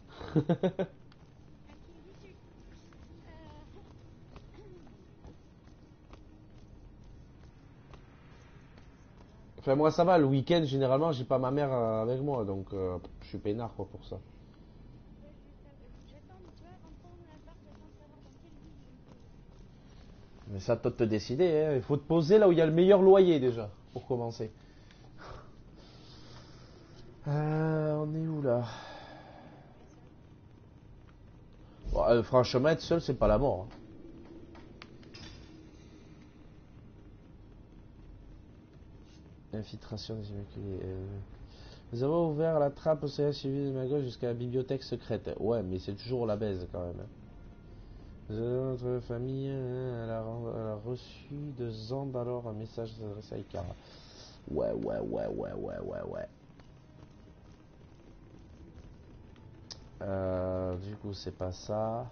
Enfin, moi ça va, le week-end généralement j'ai pas ma mère euh, avec moi, donc euh, je suis peinard quoi pour ça. Mais ça toi de te décider, hein. Il faut te poser là où il y a le meilleur loyer déjà, pour commencer. Euh, on est où là? Bon, euh, franchement, être seul, c'est pas la mort. Hein. Infiltration des immaculés. Euh... Nous avons ouvert la trappe au C H suivi de ma gauche jusqu'à la bibliothèque secrète. Ouais, mais c'est toujours la baise quand même. Hein. Notre famille hein, elle, a, elle a reçu de Zand alors un message s'adresse à Ikara. Ouais, ouais, ouais, ouais, ouais, ouais, ouais. Euh, du coup, c'est pas ça.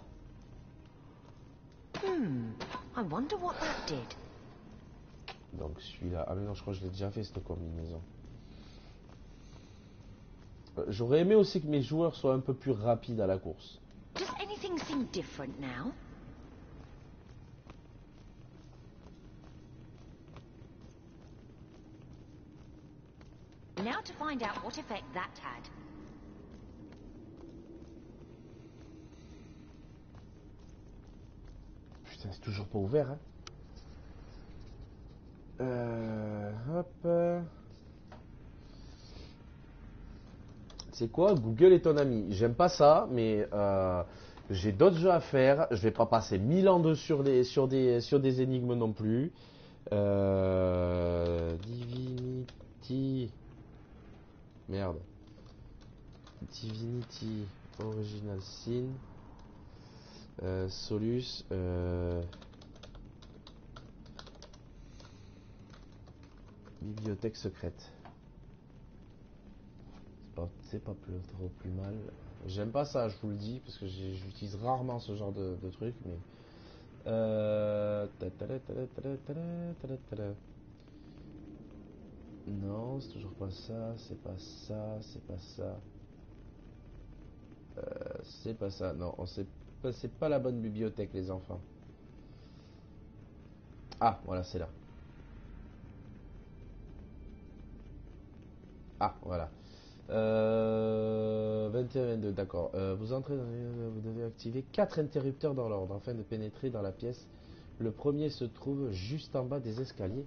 Hmm. I wonder what that did. Donc celui-là. Ah mais non, je crois que je l'ai déjà fait cette combinaison. Euh, J'aurais aimé aussi que mes joueurs soient un peu plus rapides à la course. Does anything seem different now? Now to find out what effect that had. Putain, c'est toujours pas ouvert, hein. Euh, hop. C'est quoi? Google est ton ami. J'aime pas ça, mais euh, j'ai d'autres jeux à faire. Je vais pas passer mille ans de sur des sur des sur des énigmes non plus. Euh, Divinity. Merde. Divinity Original Sin. Euh, Solus. Euh, Bibliothèque secrète. C'est pas plus, trop plus mal. J'aime pas ça, je vous le dis, parce que j'utilise rarement ce genre de, de truc, mais... Euh... Non, c'est toujours pas ça, c'est pas ça, c'est pas ça. Euh, c'est pas ça, non, c'est pas, c'est pas la bonne bibliothèque, les enfants. Ah, voilà, c'est là. Ah, voilà. Euh, vingt et un vingt-deux, d'accord. Euh, vous entrez dans les... Vous devez activer quatre interrupteurs dans l'ordre afin de pénétrer dans la pièce. Le premier se trouve juste en bas des escaliers.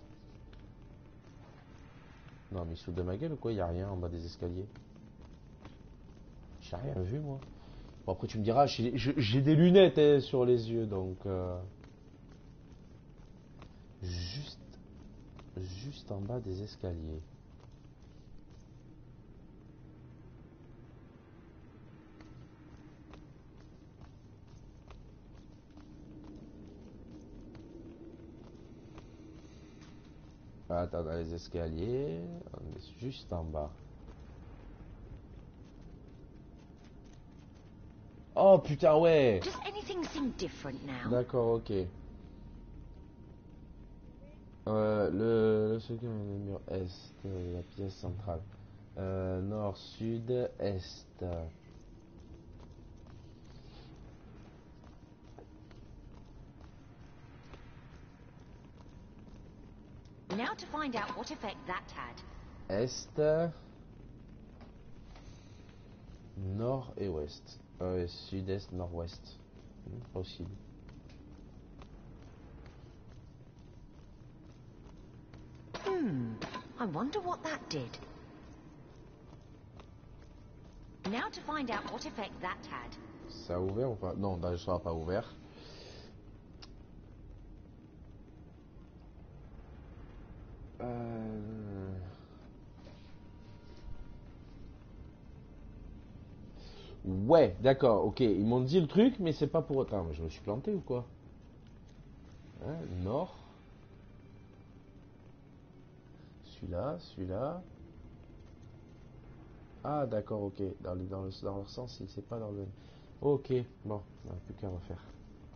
Non, mais il se fout de ma gueule ou quoi? Il n'y a rien en bas des escaliers. J'ai rien vu, moi. Bon, après, tu me diras, j'ai j'ai des lunettes hein, sur les yeux, donc... Euh... Juste... Juste en bas des escaliers. Attends, dans les escaliers... On est juste en bas. Oh, putain, ouais! Does anything seem different now? D'accord, ok. Euh, le, le second, le mur est, euh, la pièce centrale. Euh, nord, sud, est. Now to find out what effect that had. Est. Nord et ouest. Euh, sud-est, nord-ouest. Hmm, possible. Hmm. I wonder what that did. Now to find out what effect that had. Ça a ouvert ou pas? Non, ça n'a pas ouvert. Euh... Ouais, d'accord, ok. Ils m'ont dit le truc, mais c'est pas pour autant. Mais je me suis planté ou quoi? Hein, nord. Celui-là, celui-là. Ah, d'accord, ok. Dans, le, dans, le, dans leur sens, c'est pas dans le... Ok, bon, on n'a plus qu'à refaire.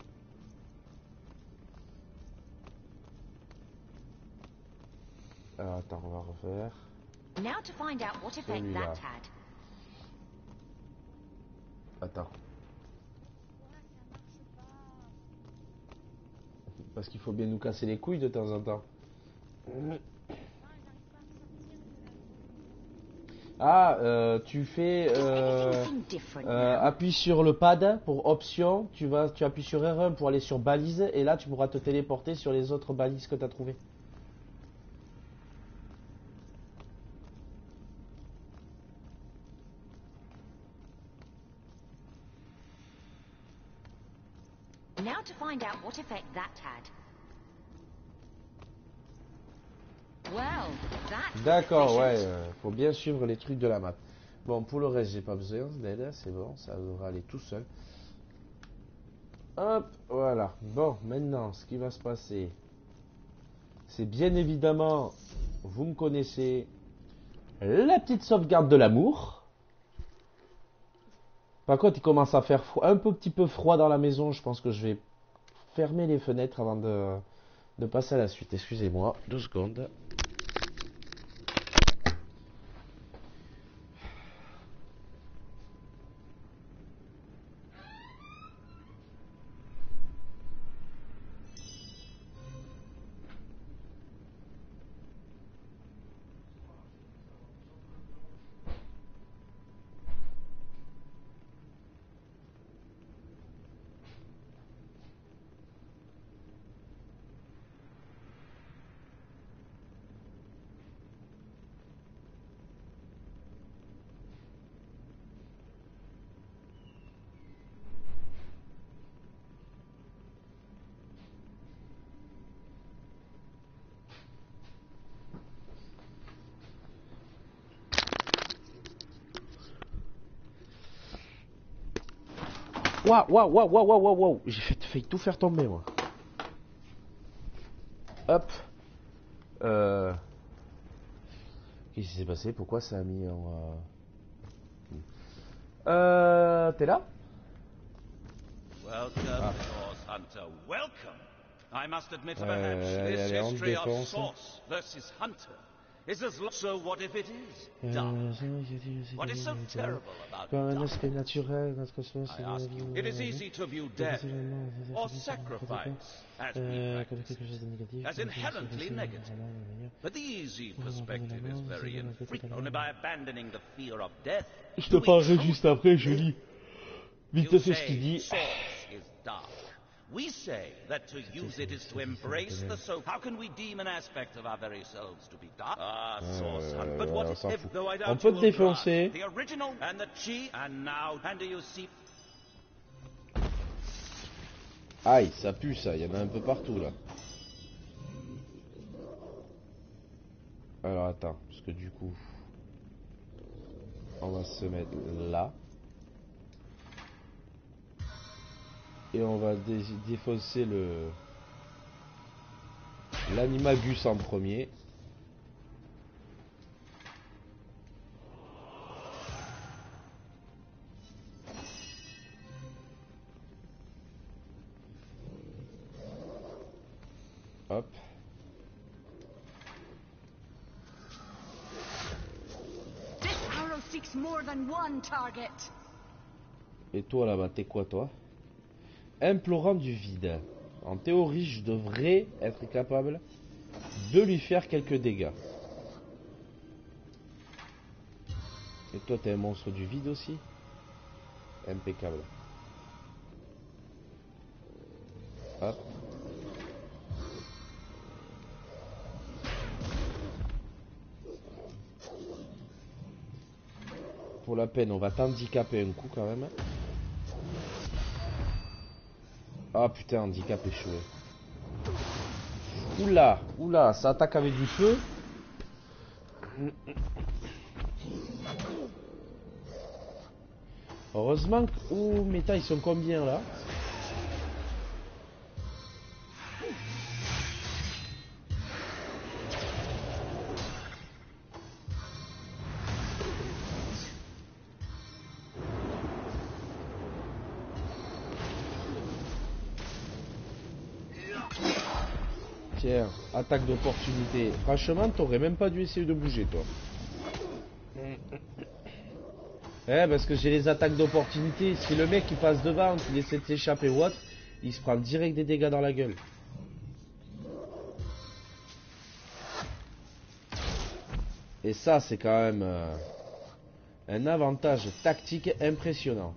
Alors, attends, on va refaire. Now to find out what effect Celui-là. that had. Attends. Parce qu'il faut bien nous casser les couilles de temps en temps. Ah, euh, tu fais... Euh, euh, appuie sur le pad pour option. Tu, vas, tu appuies sur R un pour aller sur balise. Et là, tu pourras te téléporter sur les autres balises que tu as trouvées. Now to find out what effect that had. Well, that's D'accord, ouais, euh, faut bien suivre les trucs de la map. Bon, pour le reste, j'ai pas besoin d'aide, c'est bon, ça devrait aller tout seul. Hop, voilà. Bon, maintenant, ce qui va se passer, c'est bien évidemment, vous me connaissez, la petite sauvegarde de l'amour. Par contre, il commence à faire froid, un peu, petit peu froid dans la maison. Je pense que je vais fermer les fenêtres avant de, de passer à la suite. Excusez-moi, deux secondes. Waouh, waouh, waouh, waouh, waouh, waouh, waouh. J'ai fait, fait tout faire tomber, moi. Hop. Euh... Qu'est-ce qui s'est passé? Pourquoi ça a mis en... Euh... euh T'es là? Welcome, Ah. Source Hunter. Welcome. I must admit, Ouais, perhaps elle- this elle est en history of défense. Source versus Hunter is as lo- so what if it is Euh, dark? je- What is so terrible about Comme un dark? aspect naturel, notre sens, I ask you, it is easy to view death or sacrifice as we euh, comme practice quelque chose de négatif, as comme quelque chose de inherently possible, negative. voilà, voilà. But the easy perspective is voilà, very c'est bon, infrequent. c'est Only by abandoning the fear of death. Je te do we parlerai truly juste après, je lis vite You fait ce qu'il say dit. source is dark. We say that to use it is to embrace the soul. How can we deem an aspect of our very selves to be dark? Ah, source Euh, hunt. But ouais, what on if, s'en if fout. though I On doubt peut you te will grasp défoncer. the original and the chi, and now, and do you see? Aïe, ça pue ça, il y en a un peu partout là. Alors attends, parce que du coup, on va se mettre là. Et on va dé défausser le l'animagus en premier. Hop. This arrow seeks more than one target. Et toi là-bas, t'es quoi toi? Implorant du vide. En théorie, je devrais être capable de lui faire quelques dégâts. Et toi, t'es un monstre du vide aussi? Impeccable. Hop. Pour la peine, on va t'handicaper un coup quand même. Ah putain, handicap échoué. Oula, oula, ça attaque avec du feu. Heureusement que... Oh, méta, ils sont combien là? Tiens, attaque d'opportunité. Franchement, t'aurais même pas dû essayer de bouger, toi. Eh, parce que j'ai les attaques d'opportunité. Si le mec il passe devant, qu'il essaie de s'échapper ou autre, il se prend direct des dégâts dans la gueule. Et ça, c'est quand même euh, un avantage tactique impressionnant.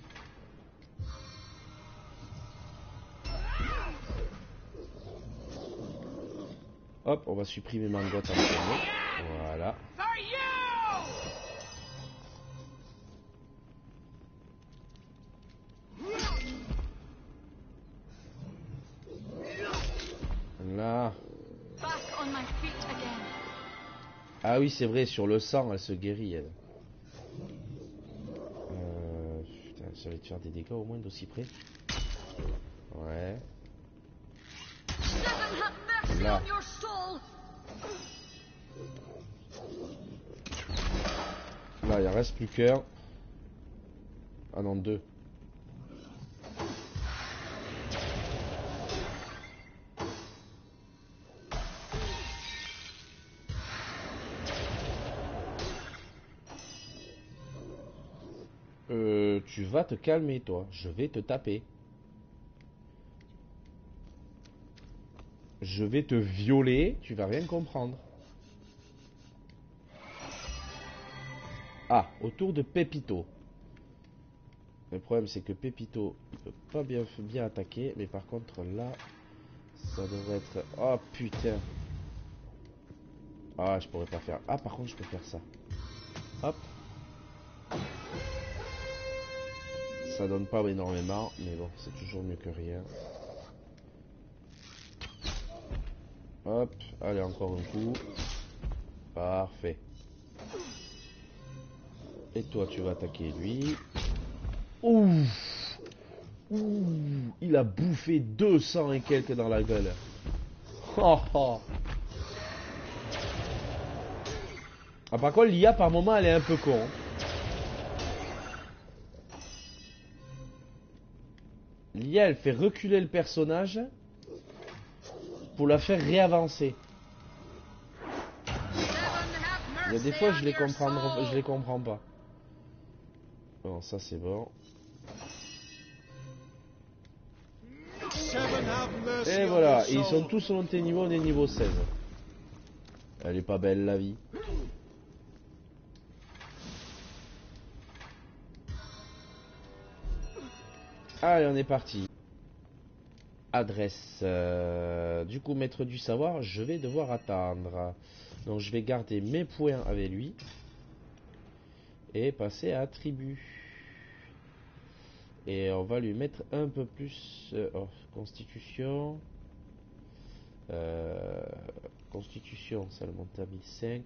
Hop, on va supprimer Mangot en premier. Voilà. Là. Ah oui, c'est vrai, sur le sang, elle se guérit, elle. Euh, putain, ça va te faire des dégâts au moins d'aussi près. Ouais. Là. Là, il en reste plus qu'un. Ah non, deux. Euh, tu vas te calmer, toi. Je vais te taper. Je vais te violer. Tu vas rien comprendre. Ah, autour de Pépito. Le problème, c'est que Pépito, il peut pas bien, bien attaquer. Mais par contre, là, ça devrait être... Oh, putain. Ah, je pourrais pas faire... Ah, par contre, je peux faire ça. Hop. Ça donne pas énormément, mais bon, c'est toujours mieux que rien. Hop, allez, encore un coup. Parfait. Et toi, tu vas attaquer lui. Ouh, Ouh, il a bouffé deux cents et quelques dans la gueule. Oh, oh. Ah, par contre, l'I A, par moment, elle est un peu con. L'I A, elle fait reculer le personnage pour la faire réavancer. Il y a des fois je les comprends, je les comprends pas. Bon, ça c'est bon. Et voilà, ils sont tous montés niveau, on est niveau seize. Elle est pas belle la vie. Allez, on est parti. Adresse. Euh, du coup, maître du savoir, je vais devoir attendre. Donc, je vais garder mes points avec lui. Et passer à attribut. Et on va lui mettre un peu plus. Euh, oh, constitution. Euh, constitution, ça le monte à mille cinq.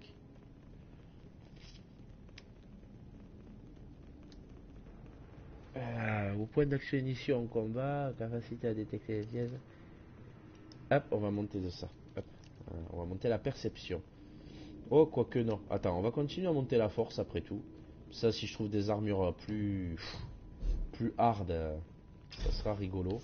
Euh, au point d'action initiaux en combat, capacité à détecter les pièges. Hop, on va monter de ça. Hop. On va monter la perception. Oh, quoique non. Attends, on va continuer à monter la force après tout. Ça, si je trouve des armures plus plus hard, ça sera rigolo.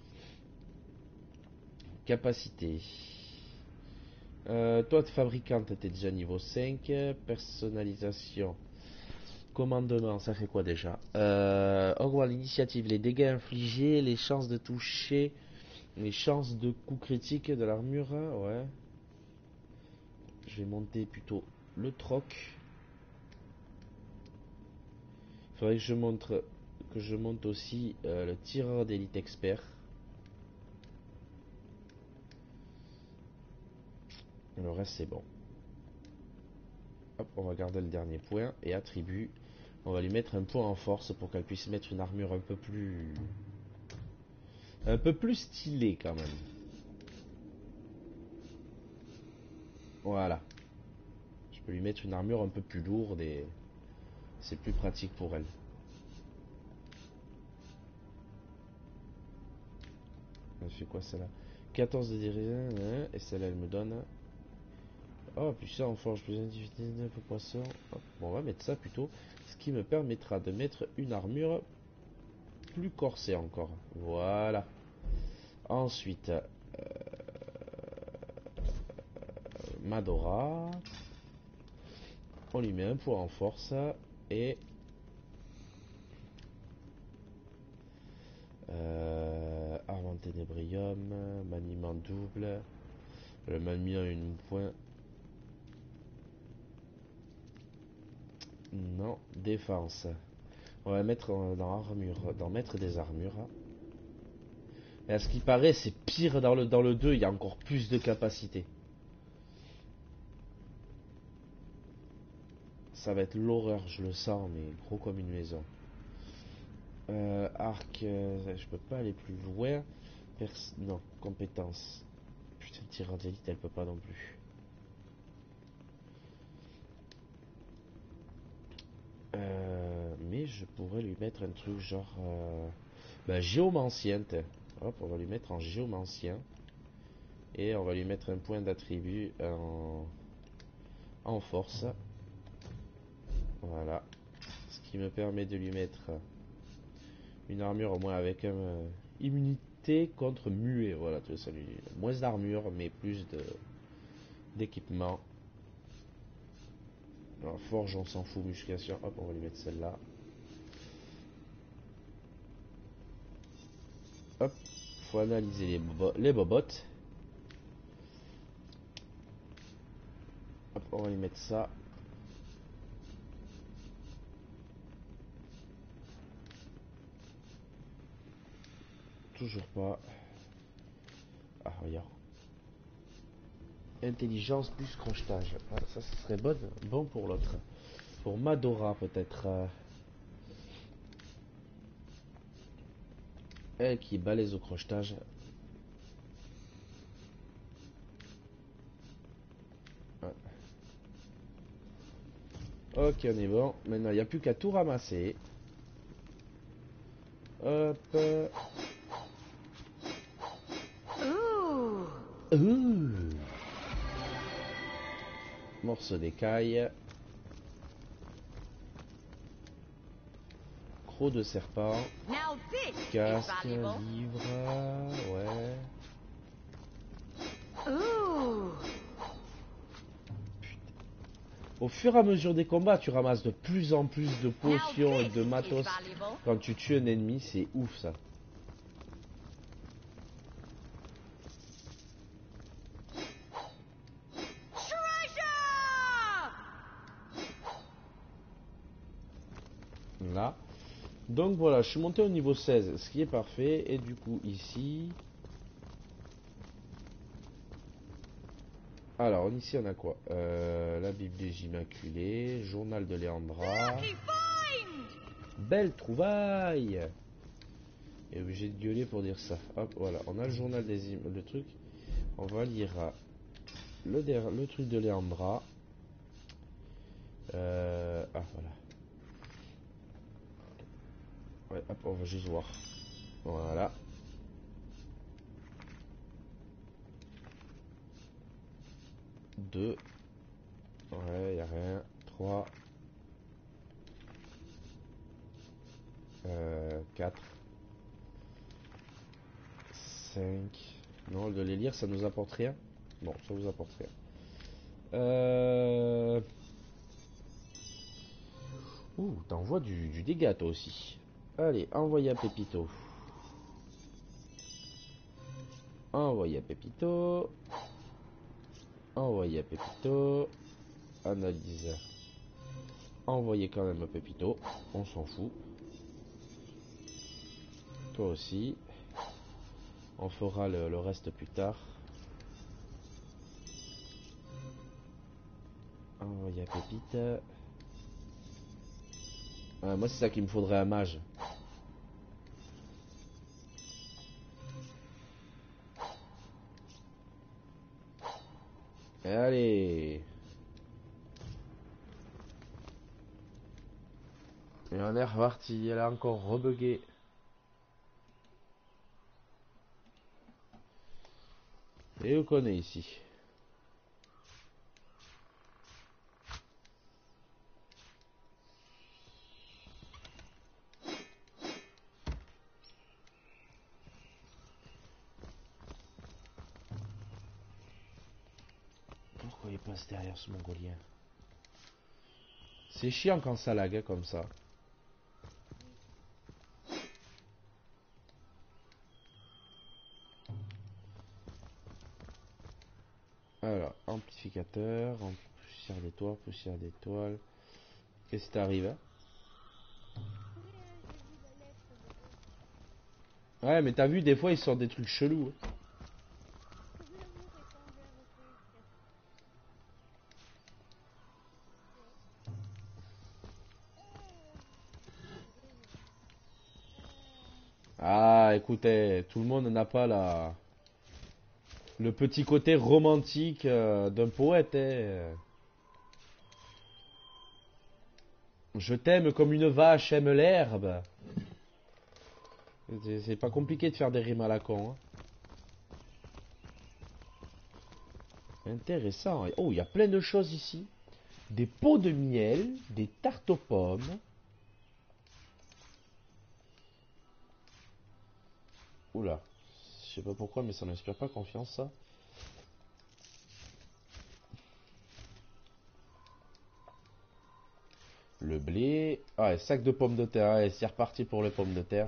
Capacité. Euh, toi, de fabricante, t'es déjà niveau cinq. Personnalisation. Commandement, ça fait quoi déjà? euh, Augmente l'initiative, les dégâts infligés, les chances de toucher, les chances de coup critique de l'armure. Ouais. Je vais monter plutôt le troc. Il faudrait que je montre que je monte aussi euh, le tireur d'élite expert. Le reste c'est bon. Hop, on va garder le dernier point et attribut. On va lui mettre un point en force pour qu'elle puisse mettre une armure un peu plus un peu plus stylée quand même. Voilà. Je peux lui mettre une armure un peu plus lourde et c'est plus pratique pour elle. Elle fait quoi celle-là? quatorze de dirigeants et celle-là elle me donne. Oh, puis ça, on forge plus dix-neuf au poisson. Bon, on va mettre ça plutôt. Ce qui me permettra de mettre une armure plus corsée encore. Voilà. Ensuite, euh, Madora. On lui met un point en force. Et... Euh, Armement Ténébrium. Maniement double. Le maniement une point. Non, défense. On va mettre dans armure, dans mettre des armures. Et à ce qui paraît, c'est pire dans le dans le deux, il y a encore plus de capacité. Ça va être l'horreur, je le sens, mais gros comme une maison. Euh, arc, euh, je peux pas aller plus loin. Pers non, compétence. Putain, tireur d'élite, elle peut pas non plus. Euh, mais je pourrais lui mettre un truc genre euh, bah, géomancien. Hop, on va lui mettre en géomancien et on va lui mettre un point d'attribut en, en force. Voilà, ce qui me permet de lui mettre une armure au moins avec une euh, immunité contre muet. Voilà, tu vois, ça lui moins d'armure mais plus de d'équipement. Alors, forge, on s'en fout, musculation, hop, on va lui mettre celle-là. Hop, faut analyser les, bo les bobottes. Hop, on va lui mettre ça. Toujours pas. Ah, regarde. Intelligence plus crochetage. Ah, ça, ça serait bon, bon pour l'autre. Pour Madora, peut-être. Euh, elle qui est balèze au crochetage. Ouais. Ok, on est bon. Maintenant, il n'y a plus qu'à tout ramasser. Hop. Ouh. Ouh. Morceau d'écaille. Croc de serpent. Casque, livre. Ouais. Putain. Au fur et à mesure des combats, tu ramasses de plus en plus de potions et de matos. Quand tu tues un ennemi, c'est ouf ça. Là. Donc voilà, je suis monté au niveau seize, ce qui est parfait. Et du coup, ici... Alors, ici, on a quoi euh, La Bible des Immaculés, Journal de Léandra. Belle trouvaille. Et obligé de gueuler pour dire ça. Hop, voilà, on a le journal des im... le truc. On va lire le, le truc de Léandra. Euh... Ah, voilà. Ouais, hop, on va juste voir. Voilà. Deux. Ouais, y a rien. Trois. Euh, quatre. cinq. Non, de les lire, ça nous apporte rien. Bon, ça vous apporte rien. Euh... Ouh, t'envoies du, du dégât toi aussi. Allez, envoyez à Pépito. Envoyez à Pépito. Envoyez à Pépito. Analyse. Envoyez quand même à Pépito. On s'en fout. Toi aussi. On fera le, le reste plus tard. Envoyez à Pépite. Ah, moi c'est ça qu'il me faudrait un mage. Allez. Et on est reparti, elle a encore rebugué. Et on connaît ici. Pourquoi il passe derrière ce mongolien? C'est chiant quand ça lag comme ça. Alors, amplificateur, poussière d'étoile, poussière d'étoile. Qu'est-ce qui t'arrive? Ouais, mais t'as vu, des fois ils sortent des trucs chelous. Ah, écoutez, tout le monde n'a pas la... le petit côté romantique euh, d'un poète. Hein. Je t'aime comme une vache aime l'herbe. C'est pas compliqué de faire des rimes à la con. Hein. Intéressant. Oh, il y a plein de choses ici. Des pots de miel, des tartes aux pommes. Oula. Je sais pas pourquoi, mais ça m'inspire pas confiance, ça. Le blé. Ah, sac de pommes de terre. Allez, c'est reparti pour les pommes de terre.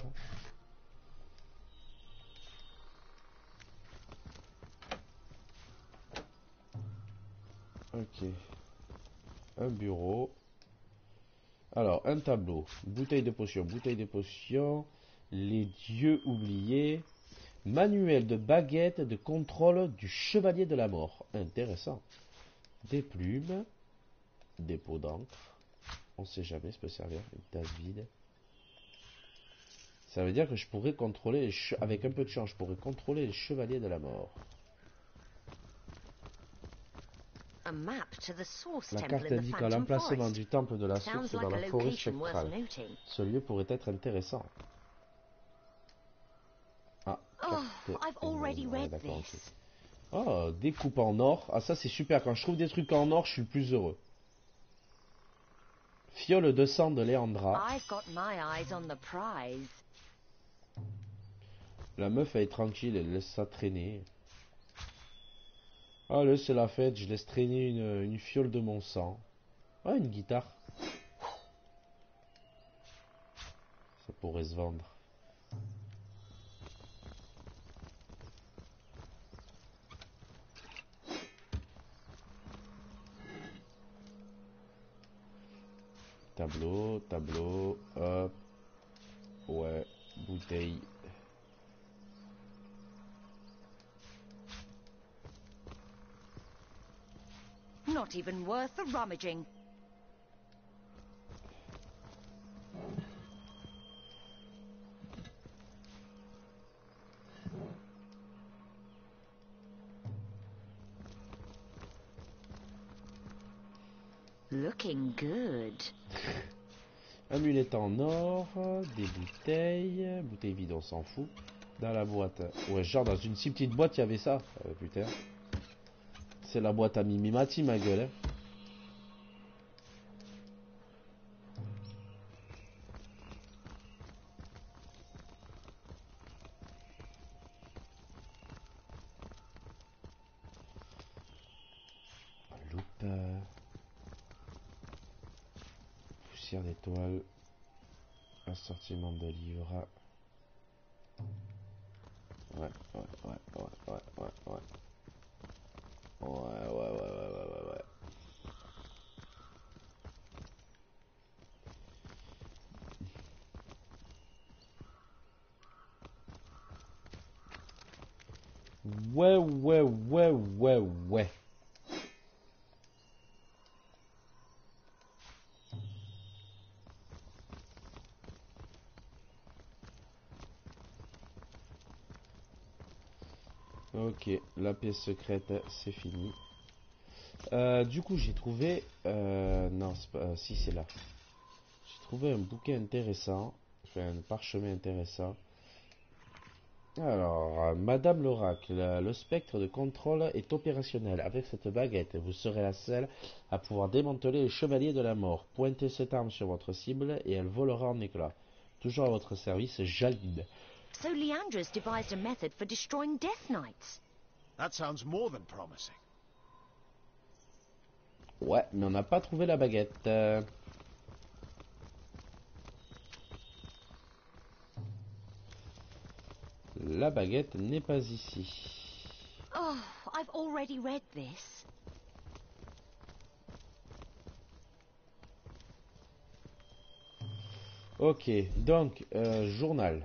Ok. Un bureau. Alors, un tableau. Bouteille de potion. Bouteille de potion. Les dieux oubliés. Manuel de baguette de contrôle du chevalier de la mort. Intéressant. Des plumes. Des pots d'encre. On sait jamais, ça peut servir. Une tasse vide. Ça veut dire que je pourrais contrôler, les che- avec un peu de chance, je pourrais contrôler les chevaliers de la mort. La carte indique l'emplacement du temple de la source dans la forêt spectrale. Ce lieu pourrait être intéressant. Ah, carte... ouais, d'accord, ok. Oh, découpe en or. Ah, ça c'est super. Quand je trouve des trucs en or, je suis le plus heureux. Fiole de sang de Léandra. La meuf elle est tranquille, elle laisse ça traîner. Allez, c'est la fête, je laisse traîner une, une fiole de mon sang. Ah, une guitare. Ça pourrait se vendre. Tableau, tableau, hop. Ouais, bouteille. Not even worth the rummaging. Looking good. Amulette en or, des bouteilles, bouteilles vides on s'en fout. Dans la boîte, ouais genre dans une si petite boîte il y avait ça, euh, putain. C'est la boîte à Mimimati ma gueule. Hein. Loupe. Poussière d'étoiles. Assortiment de livres. Ouais, ouais, ouais, ouais, ouais, ouais, ouais. Ouais, ouais, ouais, ouais, ouais, ouais, ouais. Ouais, ouais, ouais, ouais, ouais. Ok, la pièce secrète, c'est fini. Euh, du coup, j'ai trouvé... Euh, non, c'est pas, euh, si, c'est là. J'ai trouvé un bouquin intéressant. Enfin, un parchemin intéressant. Alors, euh, Madame l'Oracle, le, le spectre de contrôle est opérationnel. Avec cette baguette, vous serez la seule à pouvoir démanteler les chevaliers de la mort. Pointez cette arme sur votre cible et elle volera en éclats. Toujours à votre service, Jalid. So Leandra's devised a method for destroying Death Knights. That sounds more than promising. Ouais, mais on n'a pas trouvé la baguette. Euh... La baguette n'est pas ici. Oh, I've already read this. Ok, donc, euh, journal.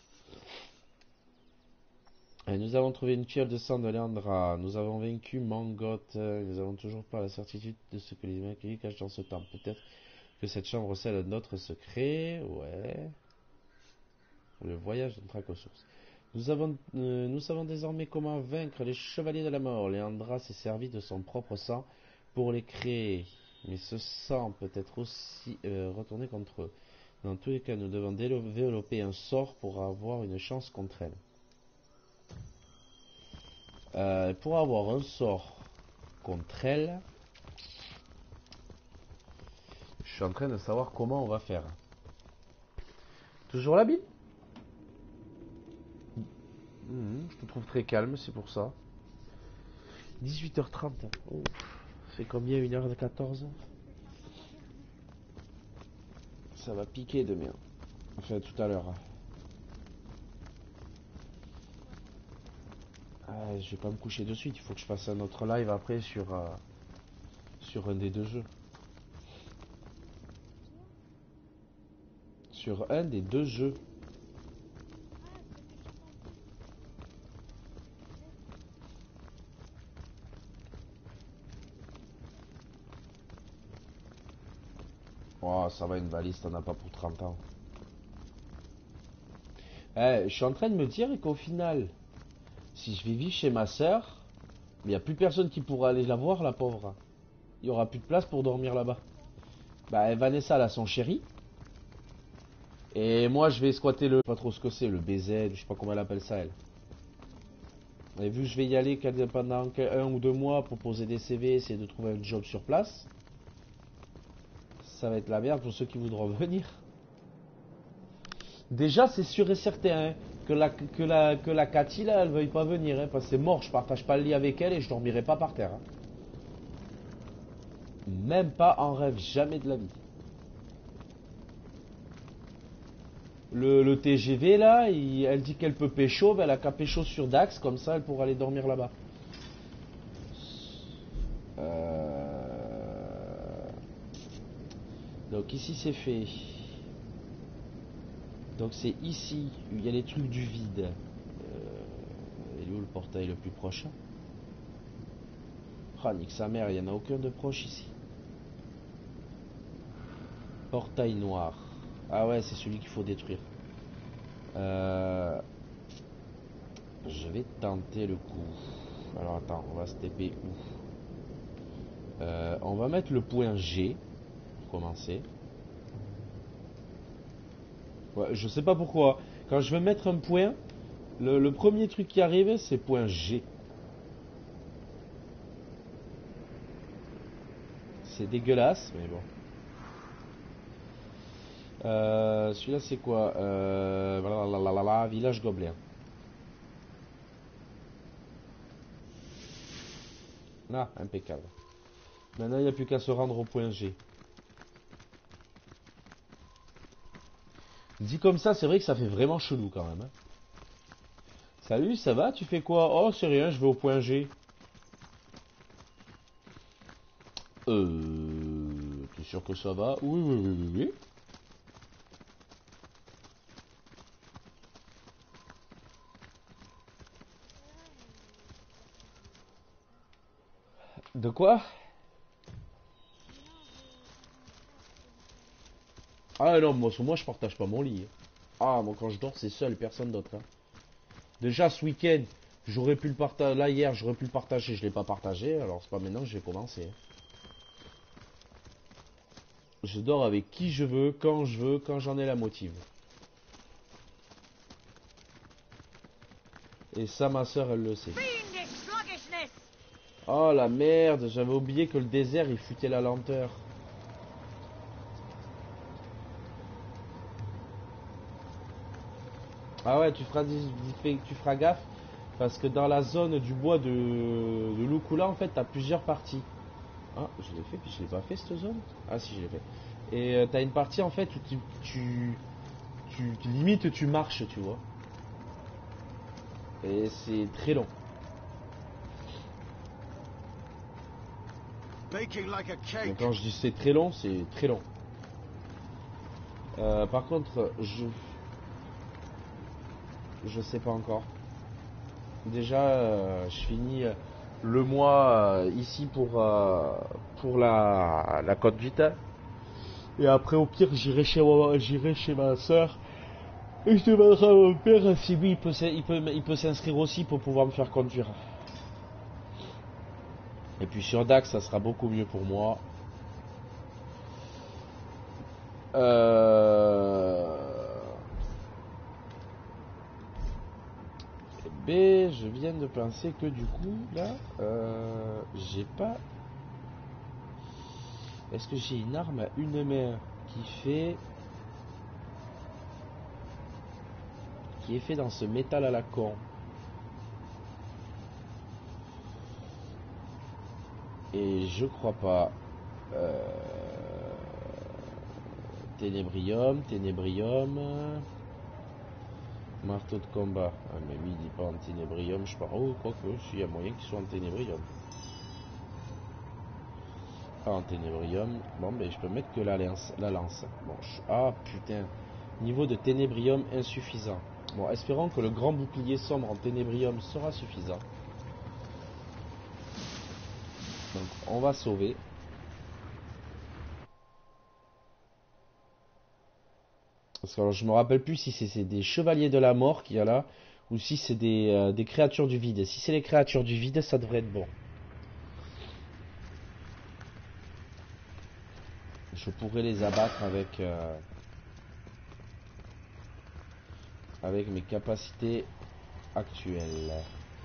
Et nous avons trouvé une fiole de sang de Leandra. Nous avons vaincu Mangoth. Nous n'avons toujours pas la certitude de ce que les Immaculés cachent dans ce temple. Peut-être que cette chambre scelle notre secret. Ouais. Le voyage de Tracosource. Nous avons, euh, nous savons désormais comment vaincre les chevaliers de la mort. Leandra s'est servi de son propre sang pour les créer. Mais ce sang peut être aussi euh, retourné contre eux. Dans tous les cas, nous devons développer un sort pour avoir une chance contre elle. Euh, pour avoir un sort contre elle, je suis en train de savoir comment on va faire. Toujours la bille. Mmh, je te trouve très calme, c'est pour ça. dix-huit heures trente. Oh, ça fait combien? Une heure quatorze. Ça va piquer demain. Enfin, tout à l'heure. Ah, je vais pas me coucher de suite. Il faut que je fasse un autre live après sur, euh, sur un des deux jeux. Sur un des deux jeux. Oh, ça va, une valise, t'en as pas pour trente ans. Eh, je suis en train de me dire qu'au final, si je vais vivre chez ma soeur, il n'y a plus personne qui pourra aller la voir, la pauvre. Il n'y aura plus de place pour dormir là-bas. Bah, Vanessa, elle a son chéri. Et moi, je vais squatter le... Pas trop ce que c'est, le B Z, je sais pas comment elle appelle ça, elle. Et vu que je vais y aller pendant un ou deux mois pour poser des C V, essayer de trouver un job sur place, ça va être la merde pour ceux qui voudront venir. Déjà, c'est sûr et certain hein, que, la, que, la, que la Cathy, là, elle veuille pas venir. Hein, parce que c'est mort, je partage pas le lit avec elle et je dormirai pas par terre. Hein. Même pas en rêve, jamais de la vie. Le, le T G V là, il, elle dit qu'elle peut pécho, ben elle a qu'à pécho sur Dax, comme ça elle pourra aller dormir là-bas. Euh... Donc ici c'est fait. Donc c'est ici, il y a les trucs du vide. Euh... Il est où le portail le plus proche? Ah, nique sa mère, il n'y en a aucun de proche ici. Portail noir. Ah ouais, c'est celui qu'il faut détruire. Euh... Je vais tenter le coup. Alors attends, on va se taper où? euh, On va mettre le point G. Pour commencer. Ouais, je sais pas pourquoi. Quand je veux mettre un point, le, le premier truc qui arrive, c'est point G. C'est dégueulasse, mais bon. Euh, Celui-là, c'est quoi? euh, blablabla, Village Gobelin. Ah, impeccable. Maintenant, il n'y a plus qu'à se rendre au point G. Dit comme ça, c'est vrai que ça fait vraiment chelou quand même. Hein. Salut, ça va? Tu fais quoi? Oh, c'est rien, je vais au point G. Euh... T'es sûr que ça va? Oui, oui, oui, oui, oui. De quoi? Ah non, moi, moi je partage pas mon lit. Ah, moi quand je dors, c'est seul, personne d'autre. Hein. Déjà ce week-end, j'aurais pu le partager. Là, hier, j'aurais pu le partager, je l'ai pas partagé. Alors, c'est pas maintenant que je vais commencer. Je dors avec qui je veux, quand je veux, quand j'en ai la motive. Et ça, ma soeur, elle le sait. Oh la merde, j'avais oublié que le désert, il foutait la lenteur. Ah ouais, tu feras, tu feras gaffe. Parce que dans la zone du bois de, de Lukula, en fait, t'as plusieurs parties. Ah, je l'ai fait, puis je l'ai pas fait cette zone. Ah si, je l'ai fait. Et euh, t'as une partie en fait où tu, tu, tu, tu limite tu marches, tu vois. Et c'est très long. Donc, quand je dis c'est très long, c'est très long. Euh, par contre, je je sais pas encore. Déjà, euh, je finis le mois euh, ici pour euh, pour la la Côte Vita. Et après, au pire, j'irai chez j'irai chez ma soeur. Et je demanderai à mon père si lui, il peut, il peut, il peut s'inscrire aussi pour pouvoir me faire conduire. Et puis sur Dax, ça sera beaucoup mieux pour moi. Euh... B, je viens de penser que du coup, là, euh, j'ai pas... Est-ce que j'ai une arme à une main qui fait... qui est fait dans ce métal à la con? Et je crois pas. Euh... Ténébrium, Ténébrium. Marteau de combat. Ah, mais lui, il dit pas en Ténébrium, je sais pas. Oh, quoique, s'il y a moyen qu'il soit en Ténébrium. Pas en Ténébrium. Bon, ben, je peux mettre que la lance. La lance. Bon, je... Ah, putain. Niveau de Ténébrium insuffisant. Bon, espérons que le grand bouclier sombre en Ténébrium sera suffisant. Donc, on va sauver. Parce que alors, je me rappelle plus si c'est des chevaliers de la mort qu'il y a là, ou si c'est des, euh, des créatures du vide. Si c'est les créatures du vide, ça devrait être bon. Je pourrais les abattre avec euh, avec mes capacités actuelles.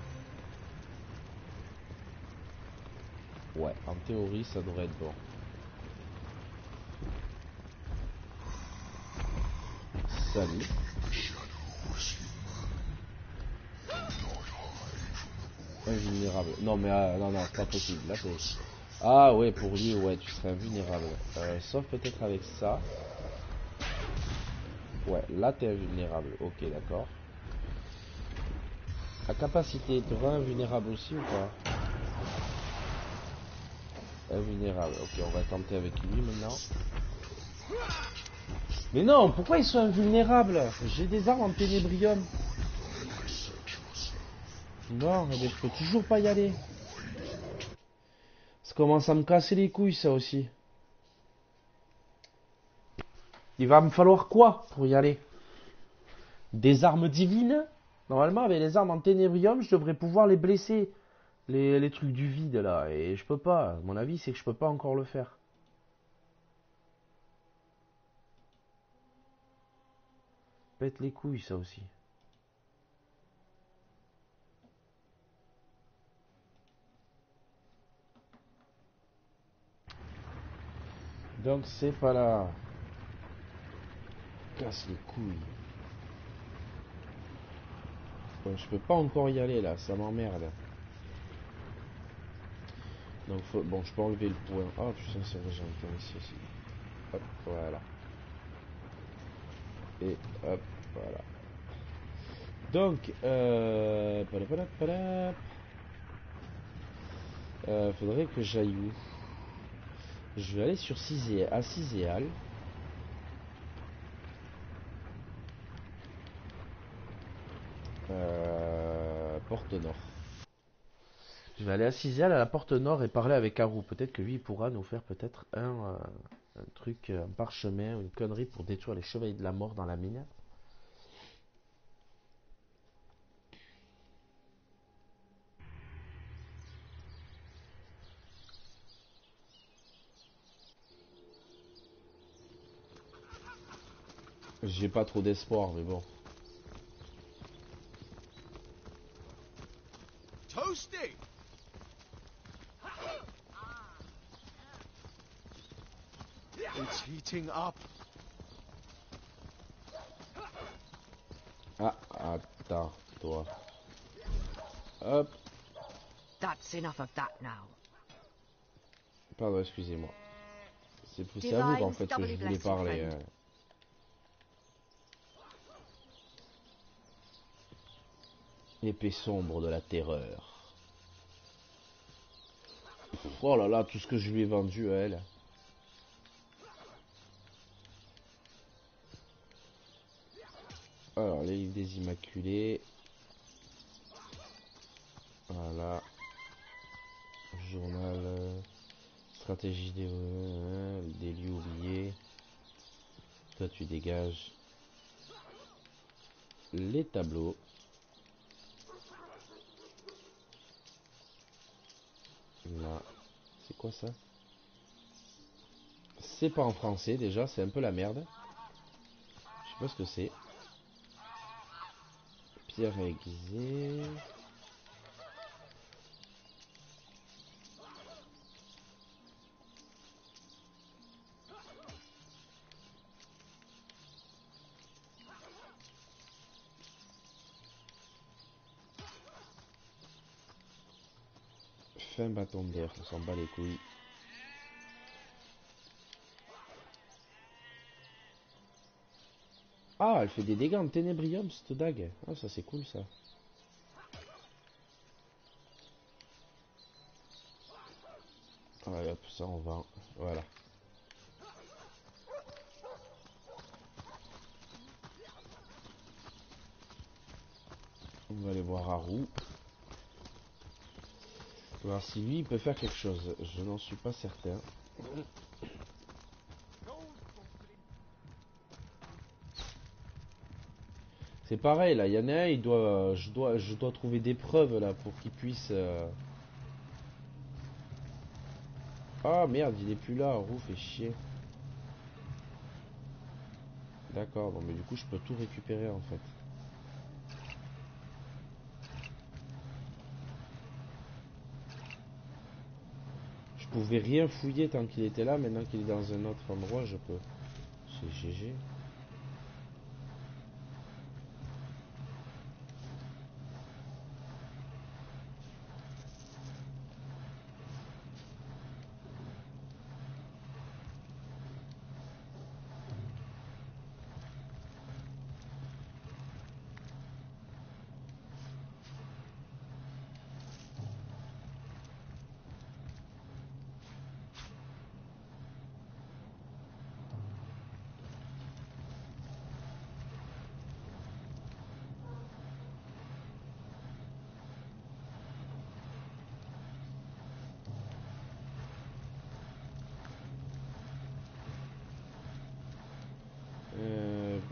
Ouais, en théorie, ça devrait être bon. Salut. Invulnérable. Non mais euh, non non, c'est pas possible. Là c'est Ah ouais, pour lui, ouais, tu serais invulnérable. Euh, sauf peut-être avec ça. Ouais, là t'es invulnérable. Ok, d'accord. La capacité te rend invulnérable aussi ou pas? Invulnérable. Ok, on va tenter avec lui maintenant. Mais non, pourquoi ils sont invulnérables? J'ai des armes en ténébrium. Non, mais je peux toujours pas y aller. Ça commence à me casser les couilles, ça aussi. Il va me falloir quoi pour y aller? Des armes divines? Normalement, avec les armes en ténébrium, je devrais pouvoir les blesser. Les, les trucs du vide, là. Et je peux pas. Mon avis, c'est que je peux pas encore le faire. Pète les couilles, ça aussi. Donc, c'est pas là. Casse les couilles. Bon, je peux pas encore y aller, là. Ça m'emmerde. Donc, faut... bon, je peux enlever le point. Oh, putain, c'est vrai, j'ai un point ici aussi. Hop, voilà. Et hop, voilà. Donc, euh... euh faudrait que j'aille où? Je vais aller sur Cizé... à Cizéal. Euh... Porte Nord. Je vais aller à Cizéal à la Porte Nord et parler avec Haru. Peut-être que lui, il pourra nous faire peut-être un, euh, un truc, un parchemin ou une connerie pour détruire les chevaliers de la mort dans la mine. J'ai pas trop d'espoir, mais bon. Toasty! It's heating up. Ah, attends, toi. Hop. That's enough of that now. Pardon, excusez-moi. C'est à vous en fait que je voulais parler. Hein. Épée sombre de la terreur. Oh là là, tout ce que je lui ai vendu à elle. Alors, les livres des Immaculés. Voilà. Journal. Euh, stratégie des, euh, des lieux oubliés. Toi, tu dégages les tableaux. Là. C'est quoi ça? C'est pas en français déjà, c'est un peu la merde. Je sais pas ce que c'est. Pierre aiguisée. Fin bâton d'air, on s'en bat les couilles. Ah, elle fait des dégâts en ténébrium, cette dague. Ah, ça c'est cool ça. Allez hop, ça on va. Voilà. On va aller voir Haru. Voir si lui il peut faire quelque chose. Je n'en suis pas certain. C'est pareil là, il y en a un, il doit, je dois, je dois trouver des preuves là pour qu'il puisse. Euh... Ah merde, il est plus là, Haru fait chier. D'accord, bon mais du coup je peux tout récupérer en fait. Je pouvais rien fouiller tant qu'il était là, maintenant qu'il est dans un autre endroit, je peux. C'est G G.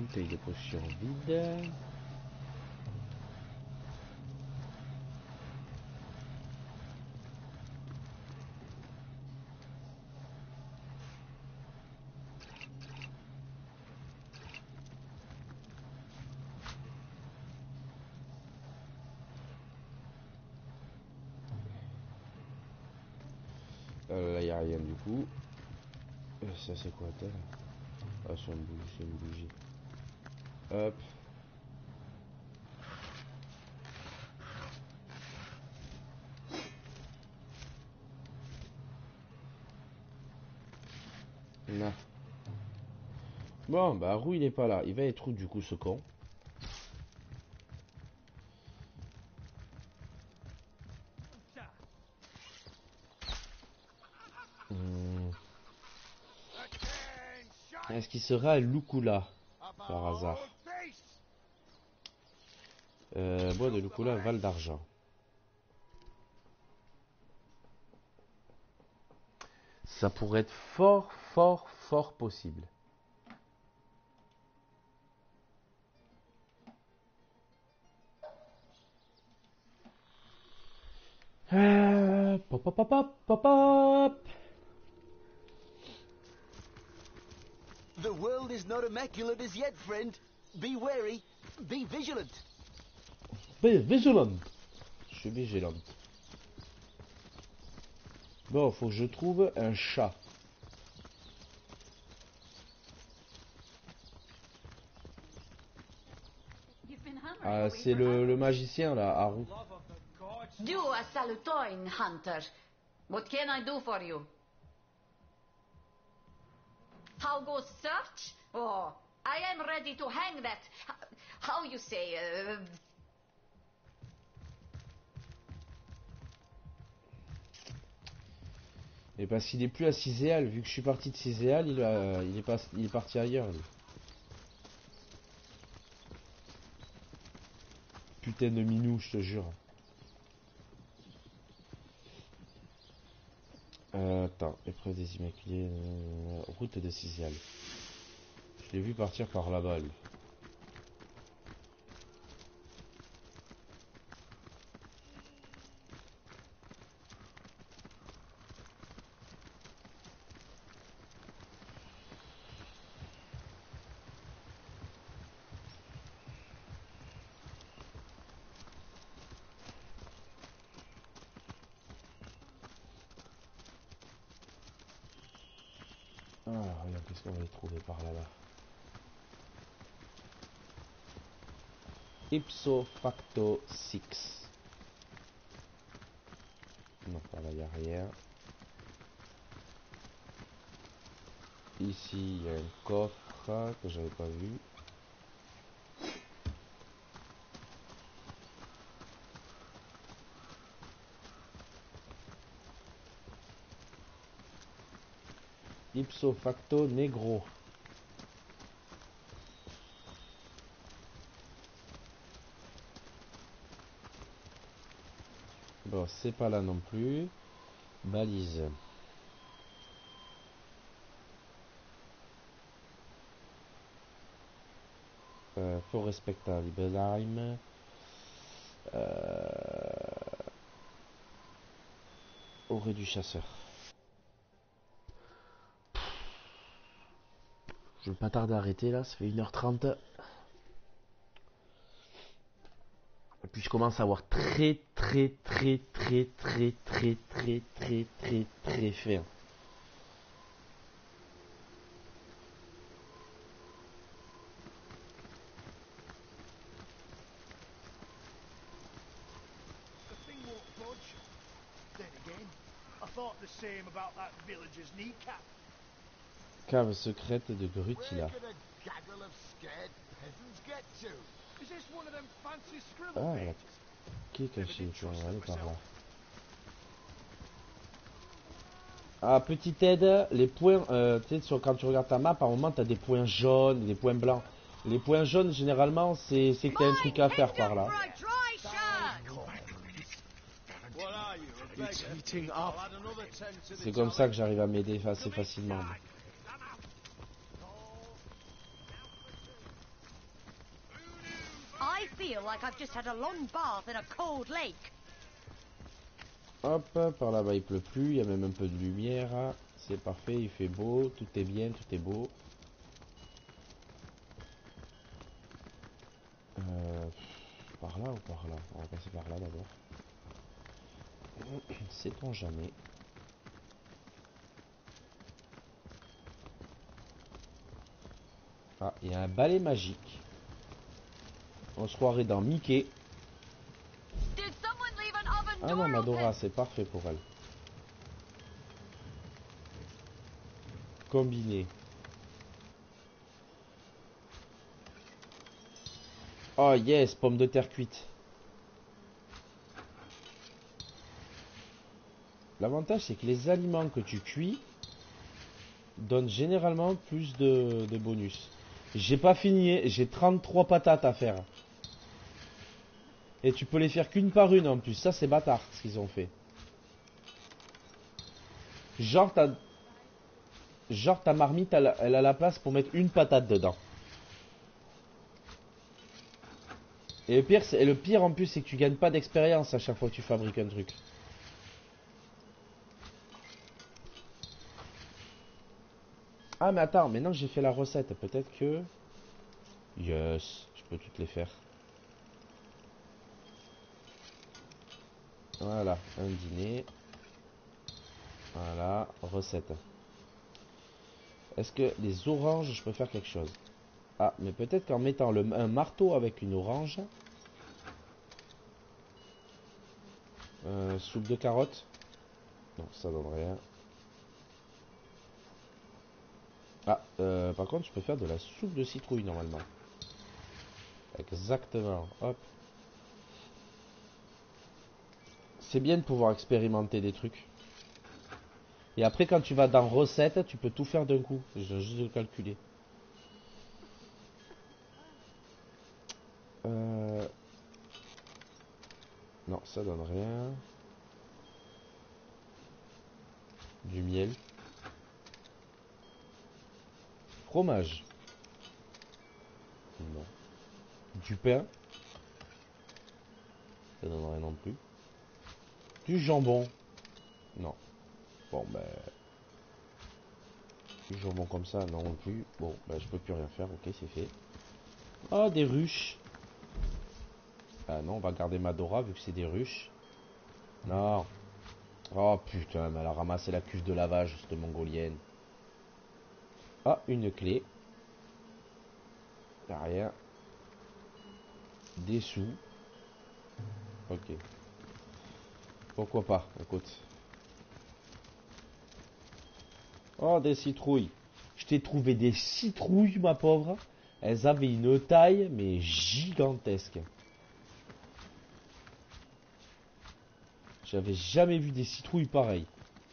bouteille de potion vide. Euh, là, il n'y a rien du coup. Euh, ça, c'est quoi, tel? Ah, c'est une bougie, c'est une bougie. Hop. Là. Bon, bah, Roux, il est pas là. Il va être où, du coup, ce con? Hmm. Est-ce qu'il sera à Lukula, par hasard? Euh, bois de Lukula, Val d'Argent. Ça pourrait être fort, fort, fort possible. Euh, pop, pop, pop, pop, pop, pop. The world is not immaculate as yet, friend. Be wary. Be vigilant. Be vigilant. Je suis vigilant. Bon, faut que je trouve un chat. Ah, c'est le, le magicien là, Haru. You a Salutoin hunter. What can I do for you? How goes search? Oh, I am ready to hang that. How you say? Uh... Et parce qu'il est plus à Ciséal, vu que je suis parti de Ciséal, il, a, il, est pas, il est parti ailleurs lui. Putain de minou, je te jure. Euh, attends, épreuve des Immaculés, euh, route de Ciséal. Je l'ai vu partir par là-bas lui. Ah, regarde, qu'est-ce qu'on va y trouver par là-bas. Ipso facto six. Non, par là, il n'y a rien. Ici, il y a un coffre que j'avais pas vu. Ipso facto negro. Bon, c'est pas là non plus. Balise. Euh, faut respecter Libelheim. Euh... Aurait du chasseur. Je vais pas tarder à arrêter là, ça fait une heure trente. Et puis je commence à avoir très très très très très très très très très très faim. Cave secrète de Brutila. Ah, la... qui est caché? Tu vas aller par là. Ah, petite aide, les points, euh, tu sais, quand tu regardes ta map, par moment, tu as des points jaunes, des points blancs. Les points jaunes, généralement, c'est que tu as un truc à faire par là. C'est comme ça que j'arrive à m'aider assez facilement. feel like I've just had a long bath in a cold lake. Hop, par là-bas il pleut plus, il y a même un peu de lumière. C'est parfait, il fait beau, tout est bien, tout est beau. Euh, par là ou par là? On va passer par là d'abord. Sait-on jamais. Ah, il y a un balai magique. On se croirait dans Mickey. Did someone leave an oven Ah door non, Madora, open? c'est parfait pour elle. Combiné. Oh yes, pomme de terre cuite. L'avantage c'est que les aliments que tu cuis donnent généralement plus de, de bonus. J'ai pas fini, j'ai trente-trois patates à faire. Et tu peux les faire qu'une par une en plus, ça c'est bâtard ce qu'ils ont fait. Genre ta, genre ta marmite elle, elle a la place pour mettre une patate dedans. Et le pire, c'est, et le pire en plus c'est que tu gagnes pas d'expérience à chaque fois que tu fabriques un truc. Ah mais attends, maintenant que j'ai fait la recette, peut-être que... Yes, je peux toutes les faire. Voilà, un dîner. Voilà, recette. Est-ce que les oranges, je peux faire quelque chose? Ah, mais peut-être qu'en mettant le, un marteau avec une orange... Euh, soupe de carottes? Non, ça donne rien. Ah, euh, par contre, je peux faire de la soupe de citrouille normalement. Exactement, hop. C'est bien de pouvoir expérimenter des trucs. Et après, quand tu vas dans recette, tu peux tout faire d'un coup. Je dois juste le calculer. Euh... Non, ça donne rien. Du miel. Fromage. Non. Du pain. Ça donne rien non plus. Du jambon. Non. Bon, ben... Du jambon comme ça, non plus. Bon, ben je peux plus rien faire. Ok, c'est fait. Ah, des ruches. Ah non, on va garder Madora vu que c'est des ruches. Non. Oh putain, mais elle a ramassé la cuve de lavage, cette mongolienne. Ah, une clé. Y'a rien. Des sous. Ok. Pourquoi pas, écoute. Oh, des citrouilles. Je t'ai trouvé des citrouilles, ma pauvre. Elles avaient une taille, mais gigantesque. J'avais jamais vu des citrouilles pareilles.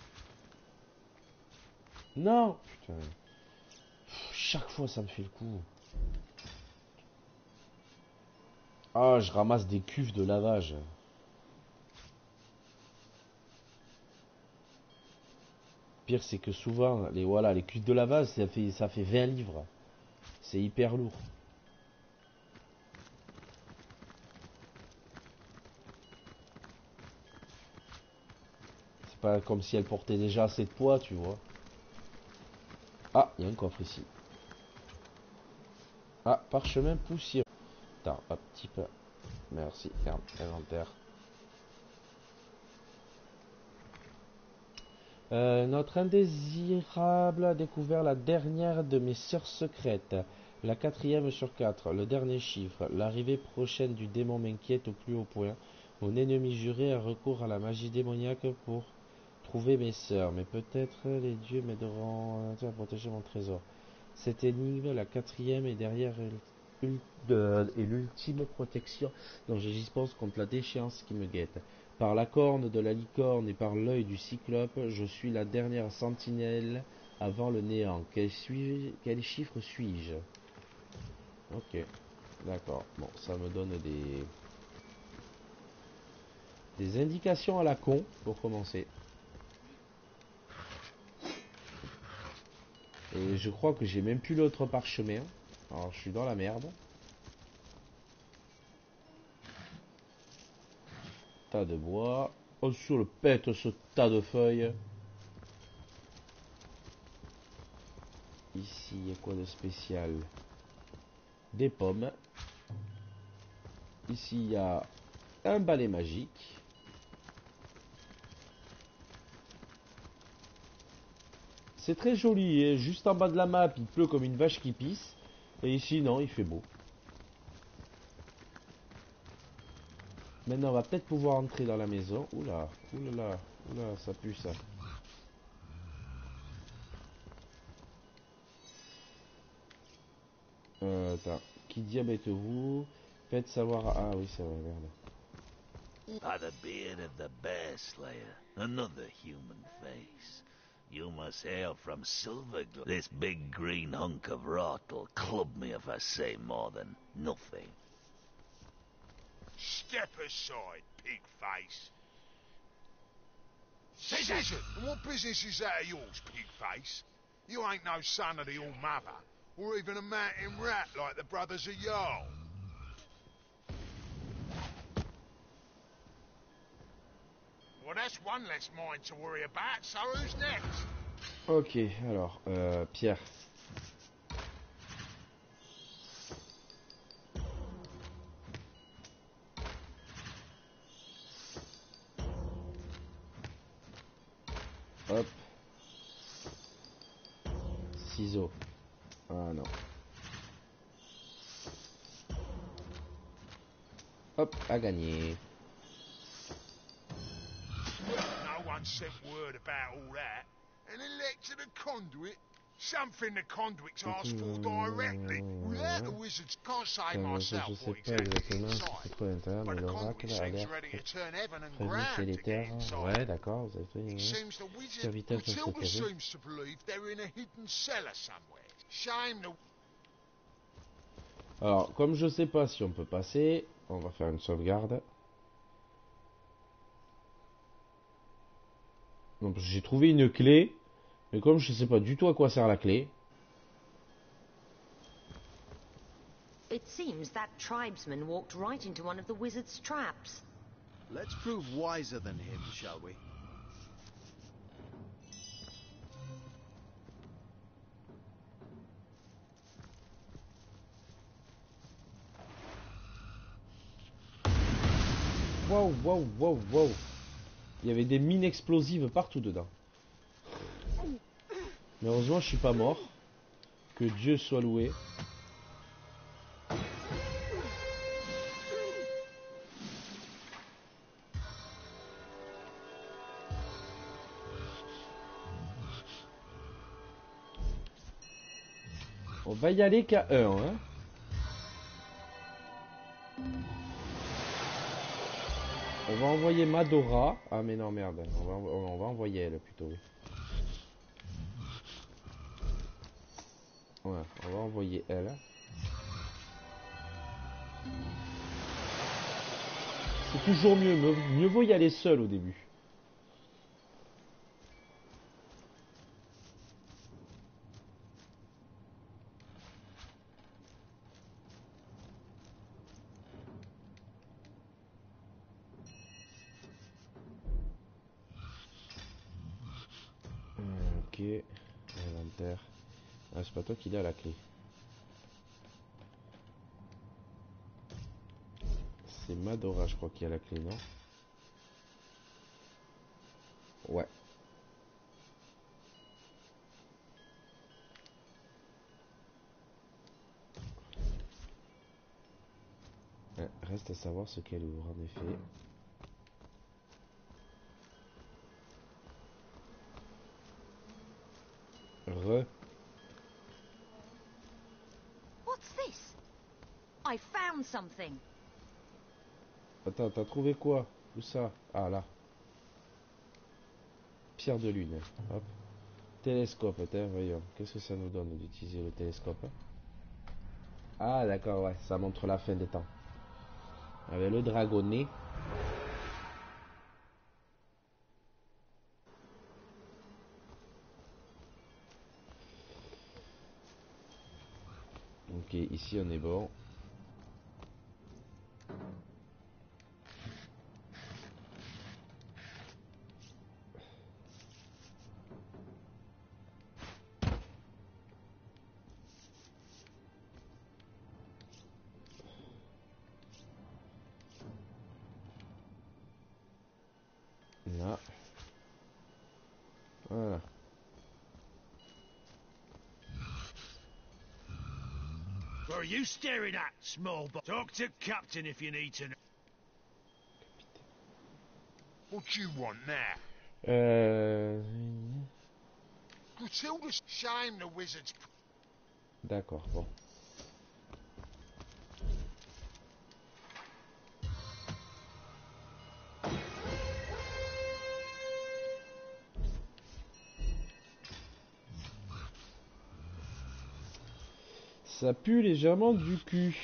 Non. Putain. Chaque fois, ça me fait le coup. Ah, je ramasse des cuves de lavage. Pire, c'est que souvent, les voilà, les cuves de lavage, ça fait, ça fait vingt livres. C'est hyper lourd. C'est pas comme si elle portait déjà assez de poids, tu vois. Ah, il y a un coffre ici. Ah, parchemin poussière. Attends, un petit peu. Merci, merde, inventaire. Euh, notre indésirable a découvert la dernière de mes sœurs secrètes. La quatrième sur quatre, le dernier chiffre. L'arrivée prochaine du démon m'inquiète au plus haut point. Mon ennemi juré a recours à la magie démoniaque pour trouver mes sœurs. Mais peut-être les dieux m'aideront à protéger mon trésor. Cette énigme, la quatrième, est derrière et l'ultime protection dont je dispose contre la déchéance qui me guette. Par la corne de la licorne et par l'œil du cyclope, je suis la dernière sentinelle avant le néant. Quel, suis quel chiffre suis-je? Ok, d'accord. Bon, ça me donne des... des indications à la con, pour commencer. Et je crois que j'ai même plus l'autre parchemin. Alors, je suis dans la merde. tas de bois. On se le pète ce tas de feuilles. Ici, il y a quoi de spécial? Des pommes. Ici, il y a un balai magique. C'est très joli. Et juste en bas de la map, il pleut comme une vache qui pisse. Et ici, non, il fait beau. Maintenant, on va peut-être pouvoir entrer dans la maison. Oula, oulala, oula, ça pue ça. Euh, attends, qui diable êtes-vous? Faites savoir. Ah oui, c'est vrai, merde. By the beard of the Bear Slayer, another human face. You must hail from Silvergl. This big green hunk of rot'll club me if I say more than nothing. Step aside, pig face. Citizen! And what business is that of yours, pig face? You ain't no son of the All-Mother, or even a mountain rat like the brothers of Jarl. Well, that's one less mind to worry about, so who's next? Ok, alors, euh, Pierre. Hop. Ciseaux. Ah non. Hop, à gagner. No one sent word about all that. An elected a conduit? Something the conduits asked for directly. Without the wizards, can't say Euh, je myself sais what pas exactly exactement is ce inside. qu'il faut à l'intérieur, mais But the l'oracle conduit a seems l'air ready to turn heaven and très vite ground et les to get terres. inside. Ouais, d'accord, vous avez tout It dit. seems the wizard Serviteur sur Matilda secret. seems to believe they're in a hidden cellar somewhere. Shame the Alors, comme je sais pas si on peut passer, on va faire une sauvegarde. Donc j'ai trouvé une clé, mais comme je sais pas du tout à quoi sert la clé. It seems that tribesman walked right into one of the wizard's traps. Let's prove wiser than him, shall we? Wow, wow, wow, wow. Il y avait des mines explosives partout dedans. Mais heureusement, je suis pas mort. Que Dieu soit loué. On va y aller qu'à un, hein. On va envoyer Madora. Ah mais non merde, on va, on va envoyer elle plutôt. Ouais, on va envoyer elle. C'est toujours mieux, mieux, mieux vaut y aller seul au début. Ok, inventaire. Ah, c'est pas toi qui l'as la clé. C'est Madora, je crois, qui a la clé, non? Ouais. Ouais, reste à savoir ce qu'elle ouvre, en effet. Re. What's this? I found something. Attends, t'as trouvé quoi? Où ça? Ah, là. Pierre de lune. Hop. Télescope, attends, voyons. Qu'est-ce que ça nous donne d'utiliser le télescope? Ah, d'accord, ouais. Ça montre la fin des temps. Avec le dragonnet. Ok, ici on est bon. What are you staring at, small boy? Talk to Captain if you need to know. What do you want now? Euh... Clotilda's shame the wizards. D'accord, bon. Ça pue légèrement du cul.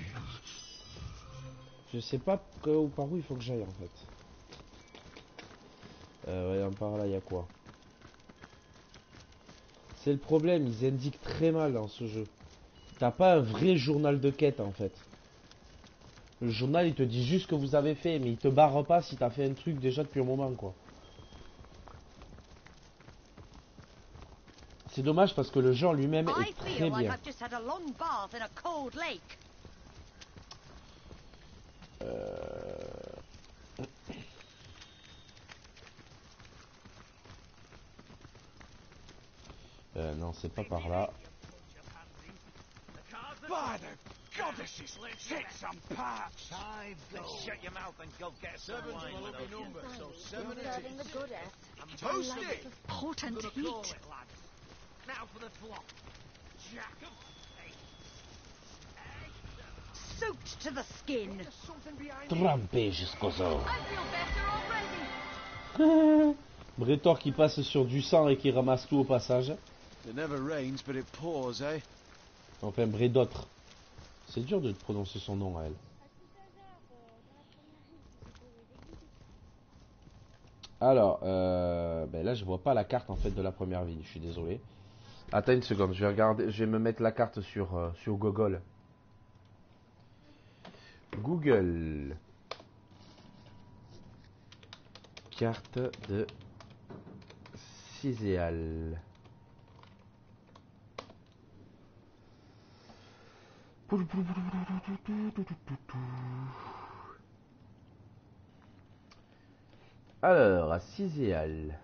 Je sais pas que, par où il faut que j'aille en fait. Euh, voyons par là, il y a quoi? C'est le problème, ils indiquent très mal dans ce jeu. T'as pas un vrai journal de quête en fait. Le journal il te dit juste ce que vous avez fait, mais il te barre pas si t'as fait un truc déjà depuis un moment quoi. C'est dommage parce que le jeu en lui-même est très bien. Euh... euh, non, c'est pas par là. By the goddesses, take some parts. Time go. Shut your mouth and go get some wine. Seven's a lucky number, so seven it is. Toast it. Potent heat. Now for the flop. Jack of Soaked to the skin. Trempé jusqu'aux os. I feel better already. Brétor qui passe sur du sang et qui ramasse tout au passage. It never rains, but it pours, eh? Enfin, Brédotre. C'est dur de prononcer son nom à elle. Alors, euh, ben là je vois pas la carte en fait de la première ville, je suis désolé. Attends une seconde, je vais regarder, je vais me mettre la carte sur, euh, sur Google. Google. Carte de Ciséal. Alors, à Ciséal.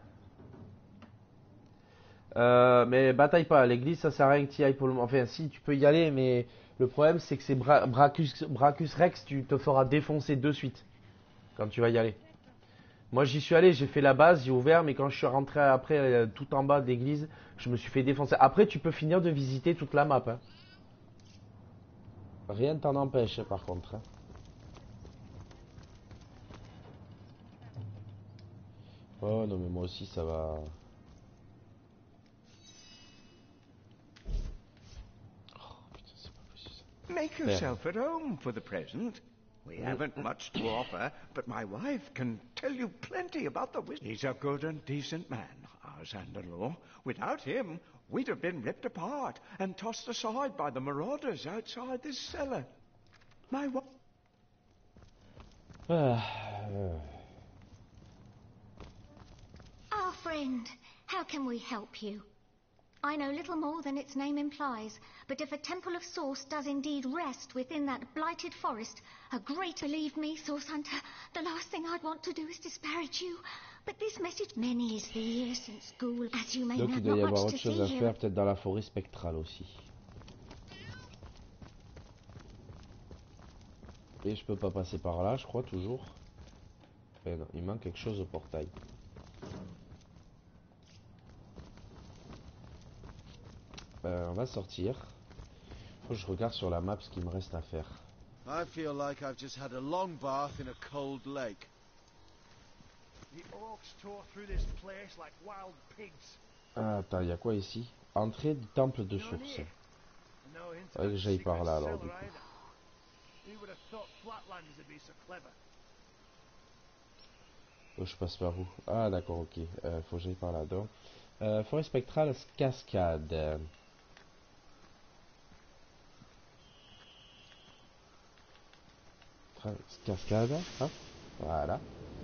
Euh, mais bataille pas, l'église ça sert à rien que tu y ailles pour le moment. Enfin, si tu peux y aller, mais le problème c'est que c'est Bra Brachus, Brachus Rex, tu te feras défoncer de suite quand tu vas y aller. Moi j'y suis allé, j'ai fait la base, j'ai ouvert, mais quand je suis rentré après euh, tout en bas de l'église, je me suis fait défoncer. Après, tu peux finir de visiter toute la map. Hein. Rien ne t'en empêche, par contre. Hein. Oh non, mais moi aussi ça va. Make yourself at home for the present. We haven't much to offer, but my wife can tell you plenty about the wizard. He's a good and decent man, our son-in-law. Without him, we'd have been ripped apart and tossed aside by the marauders outside this cellar. My wife... Our friend, how can we help you? I know little more than its name implies, but if a temple of Source does indeed rest within that blighted forest, a great... Believe me, Source Hunter, the last thing I'd want to do is disparage you. But this message... Many is the year since school, as you may know, Donc il doit y not avoir much autre to chose à see faire, here. peut-être dans la forêt spectrale aussi. Et je peux pas passer par là, je crois, toujours. Enfin, non, il manque quelque chose au portail. Euh, on va sortir. Faut que je regarde sur la map ce qu'il me reste à faire. I feel like I've just had a long bath in a cold lake. The orcs tore through this place like wild pigs. Ah, attends, il y a quoi ici? Entrée du temple de source. Faudrait que j'aille par là alors du coup. Oh, je passe par où? Ah d'accord, ok. Euh, faut que j'aille par là donc. Euh, forêt spectrale, cascade. Cascade, hop, voilà.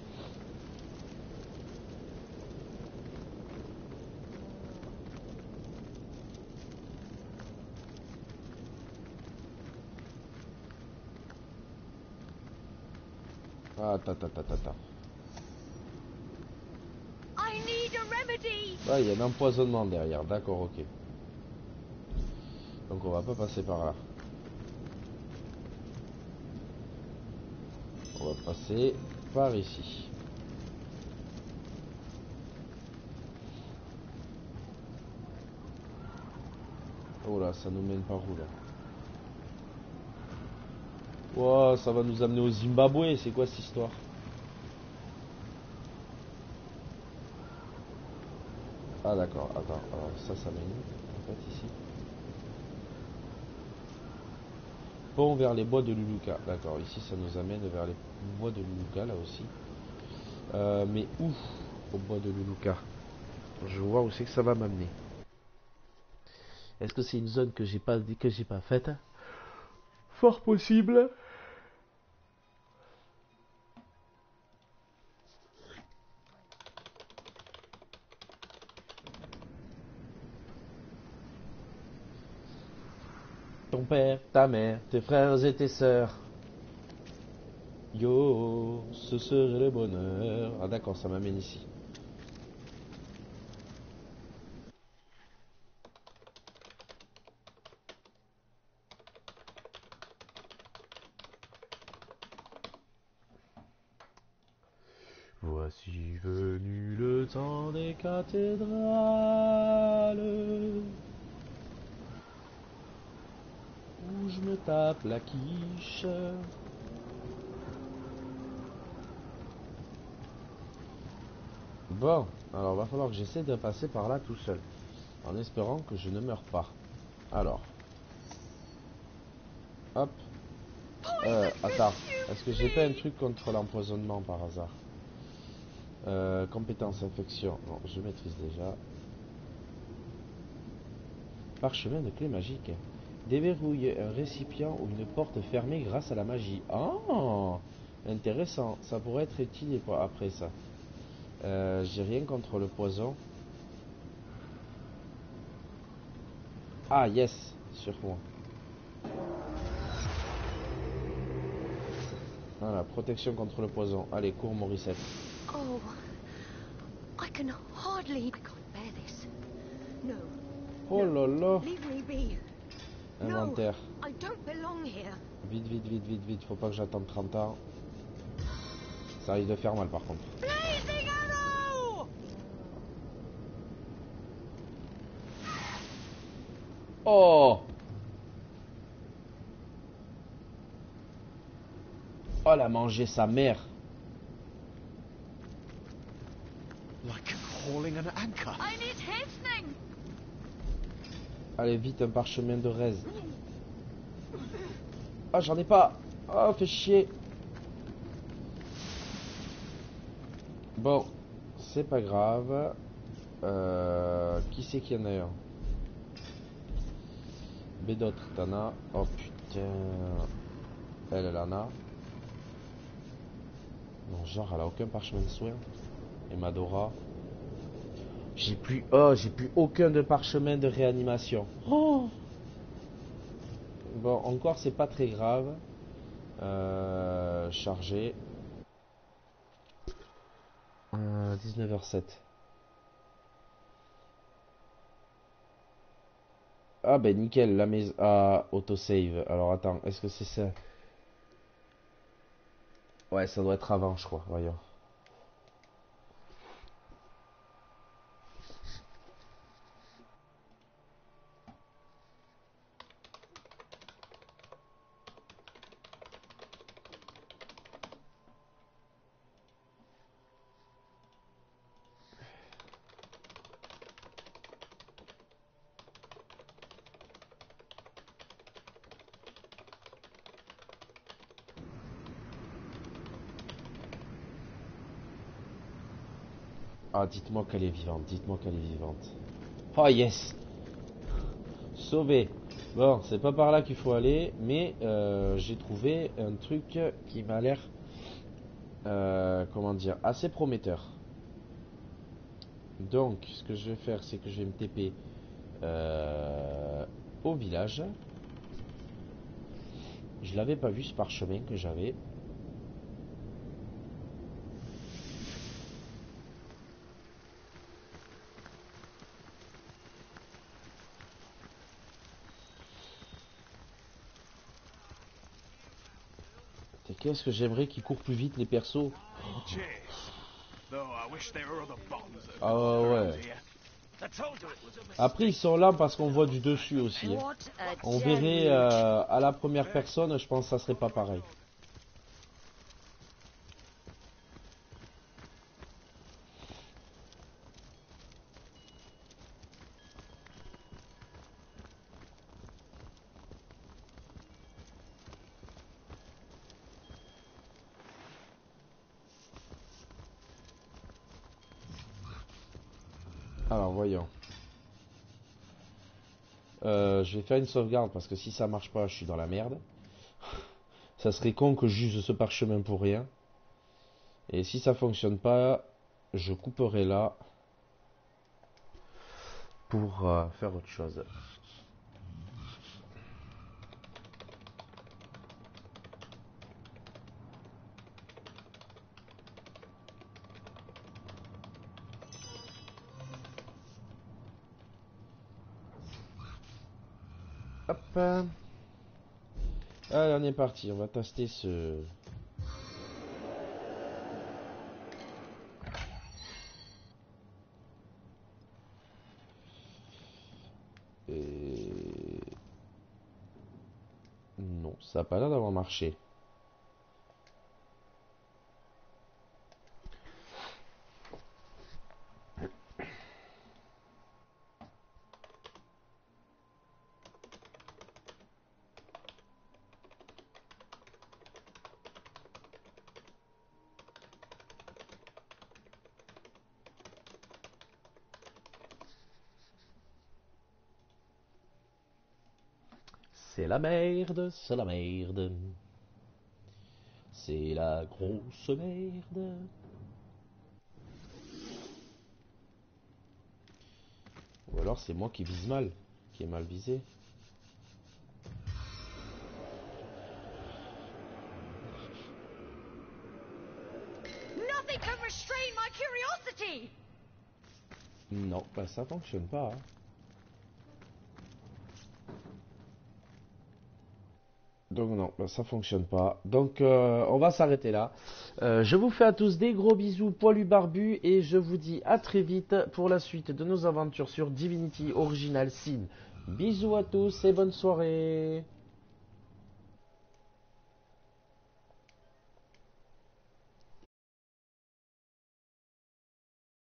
Ah, attends, attends, attends, attends. I need a remedy. Ah, il y a un empoisonnement derrière, d'accord, ok. Donc on va pas passer par là. On va passer par ici. Oh là, ça nous mène par où là? Wow, ça va nous amener au Zimbabwe, c'est quoi cette histoire? Ah d'accord, attends, alors ça, ça mène en fait ici. Pont vers les bois de Luluka, d'accord, ici ça nous amène vers les bois de Luluka là aussi. Euh, mais où au bois de Luluka? Je vois où c'est que ça va m'amener. Est-ce que c'est une zone que j'ai pas dit que j'ai pas faite? Fort possible. Ton père, ta mère, tes frères et tes sœurs. Yo, ce serait le bonheur. Ah d'accord, ça m'amène ici. Voici venu le temps des cathédrales, où je me tape la quiche. Bon, alors va falloir que j'essaie de passer par là tout seul, en espérant que je ne meure pas. Alors, hop. Euh, attends, est-ce que j'ai pas un truc contre l'empoisonnement par hasard? Euh, compétence infection, non, je maîtrise déjà. Parchemin de clé magique. Déverrouille un récipient ou une porte fermée grâce à la magie. Oh, intéressant, ça pourrait être utile après ça. Euh, j'ai rien contre le poison. Ah yes, sur moi. Voilà, protection contre le poison. Allez, cours Morissette. Oh, I can hardly. I can't bear this. No. Oh là là. Leave me be. Inventaire. No, I don't belong here. Vite, vite, vite, vite, vite. Faut pas que j'attende trente ans. Ça risque de faire mal par contre. Blazing arrow! Oh! Oh, elle a mangé sa mère. Like hauling an anchor. I need hastening. Allez, vite, un parchemin de raise. Ah, j'en ai pas. Oh, fais chier. Bon, c'est pas grave. Euh, qui c'est qui en a un? B d'autres, t'en as. Oh putain. Elle, elle en a. Non, genre, elle a aucun parchemin de soin. Et Madora. J'ai plus. Oh, j'ai plus aucun de parchemin de réanimation. Oh! Bon, encore, c'est pas très grave. Euh, chargé. Euh, dix-neuf heures sept. Ah ben nickel, la maison. Ah, autosave. Alors attends, est-ce que c'est ça? Ouais, ça doit être avant, je crois. Voyons. Ah, dites-moi qu'elle est vivante, dites-moi qu'elle est vivante. Oh yes! Sauvé. Bon, c'est pas par là qu'il faut aller, mais euh, j'ai trouvé un truc qui m'a l'air, euh, comment dire, assez prometteur. Donc, ce que je vais faire, c'est que je vais me T P euh, au village. Je l'avais pas vu ce parchemin que j'avais. qu'est-ce que j'aimerais qu'ils courent plus vite les persos. Ah ouais. Après ils sont là parce qu'on voit du dessus aussi. Hein. On verrait euh, à la première personne, je pense que ça serait pas pareil. Alors voyons. Euh, je vais faire une sauvegarde parce que si ça marche pas, je suis dans la merde. Ça serait con que j'use ce parchemin pour rien. Et si ça fonctionne pas, je couperai là pour euh, faire autre chose. Hop. Allez, on est parti. On va tester ce... Et... Non, ça n'a pas l'air d'avoir marché. C'est la merde, c'est la merde. C'est la grosse merde. Ou alors c'est moi qui vise mal, qui est mal visé. Nothing can restrain my curiosity. Non, bah ça fonctionne pas. Hein. Donc non, bah ça fonctionne pas. Donc euh, on va s'arrêter là. Euh, je vous fais à tous des gros bisous poilus barbus et je vous dis à très vite pour la suite de nos aventures sur Divinity Original Sin. Bisous à tous et bonne soirée.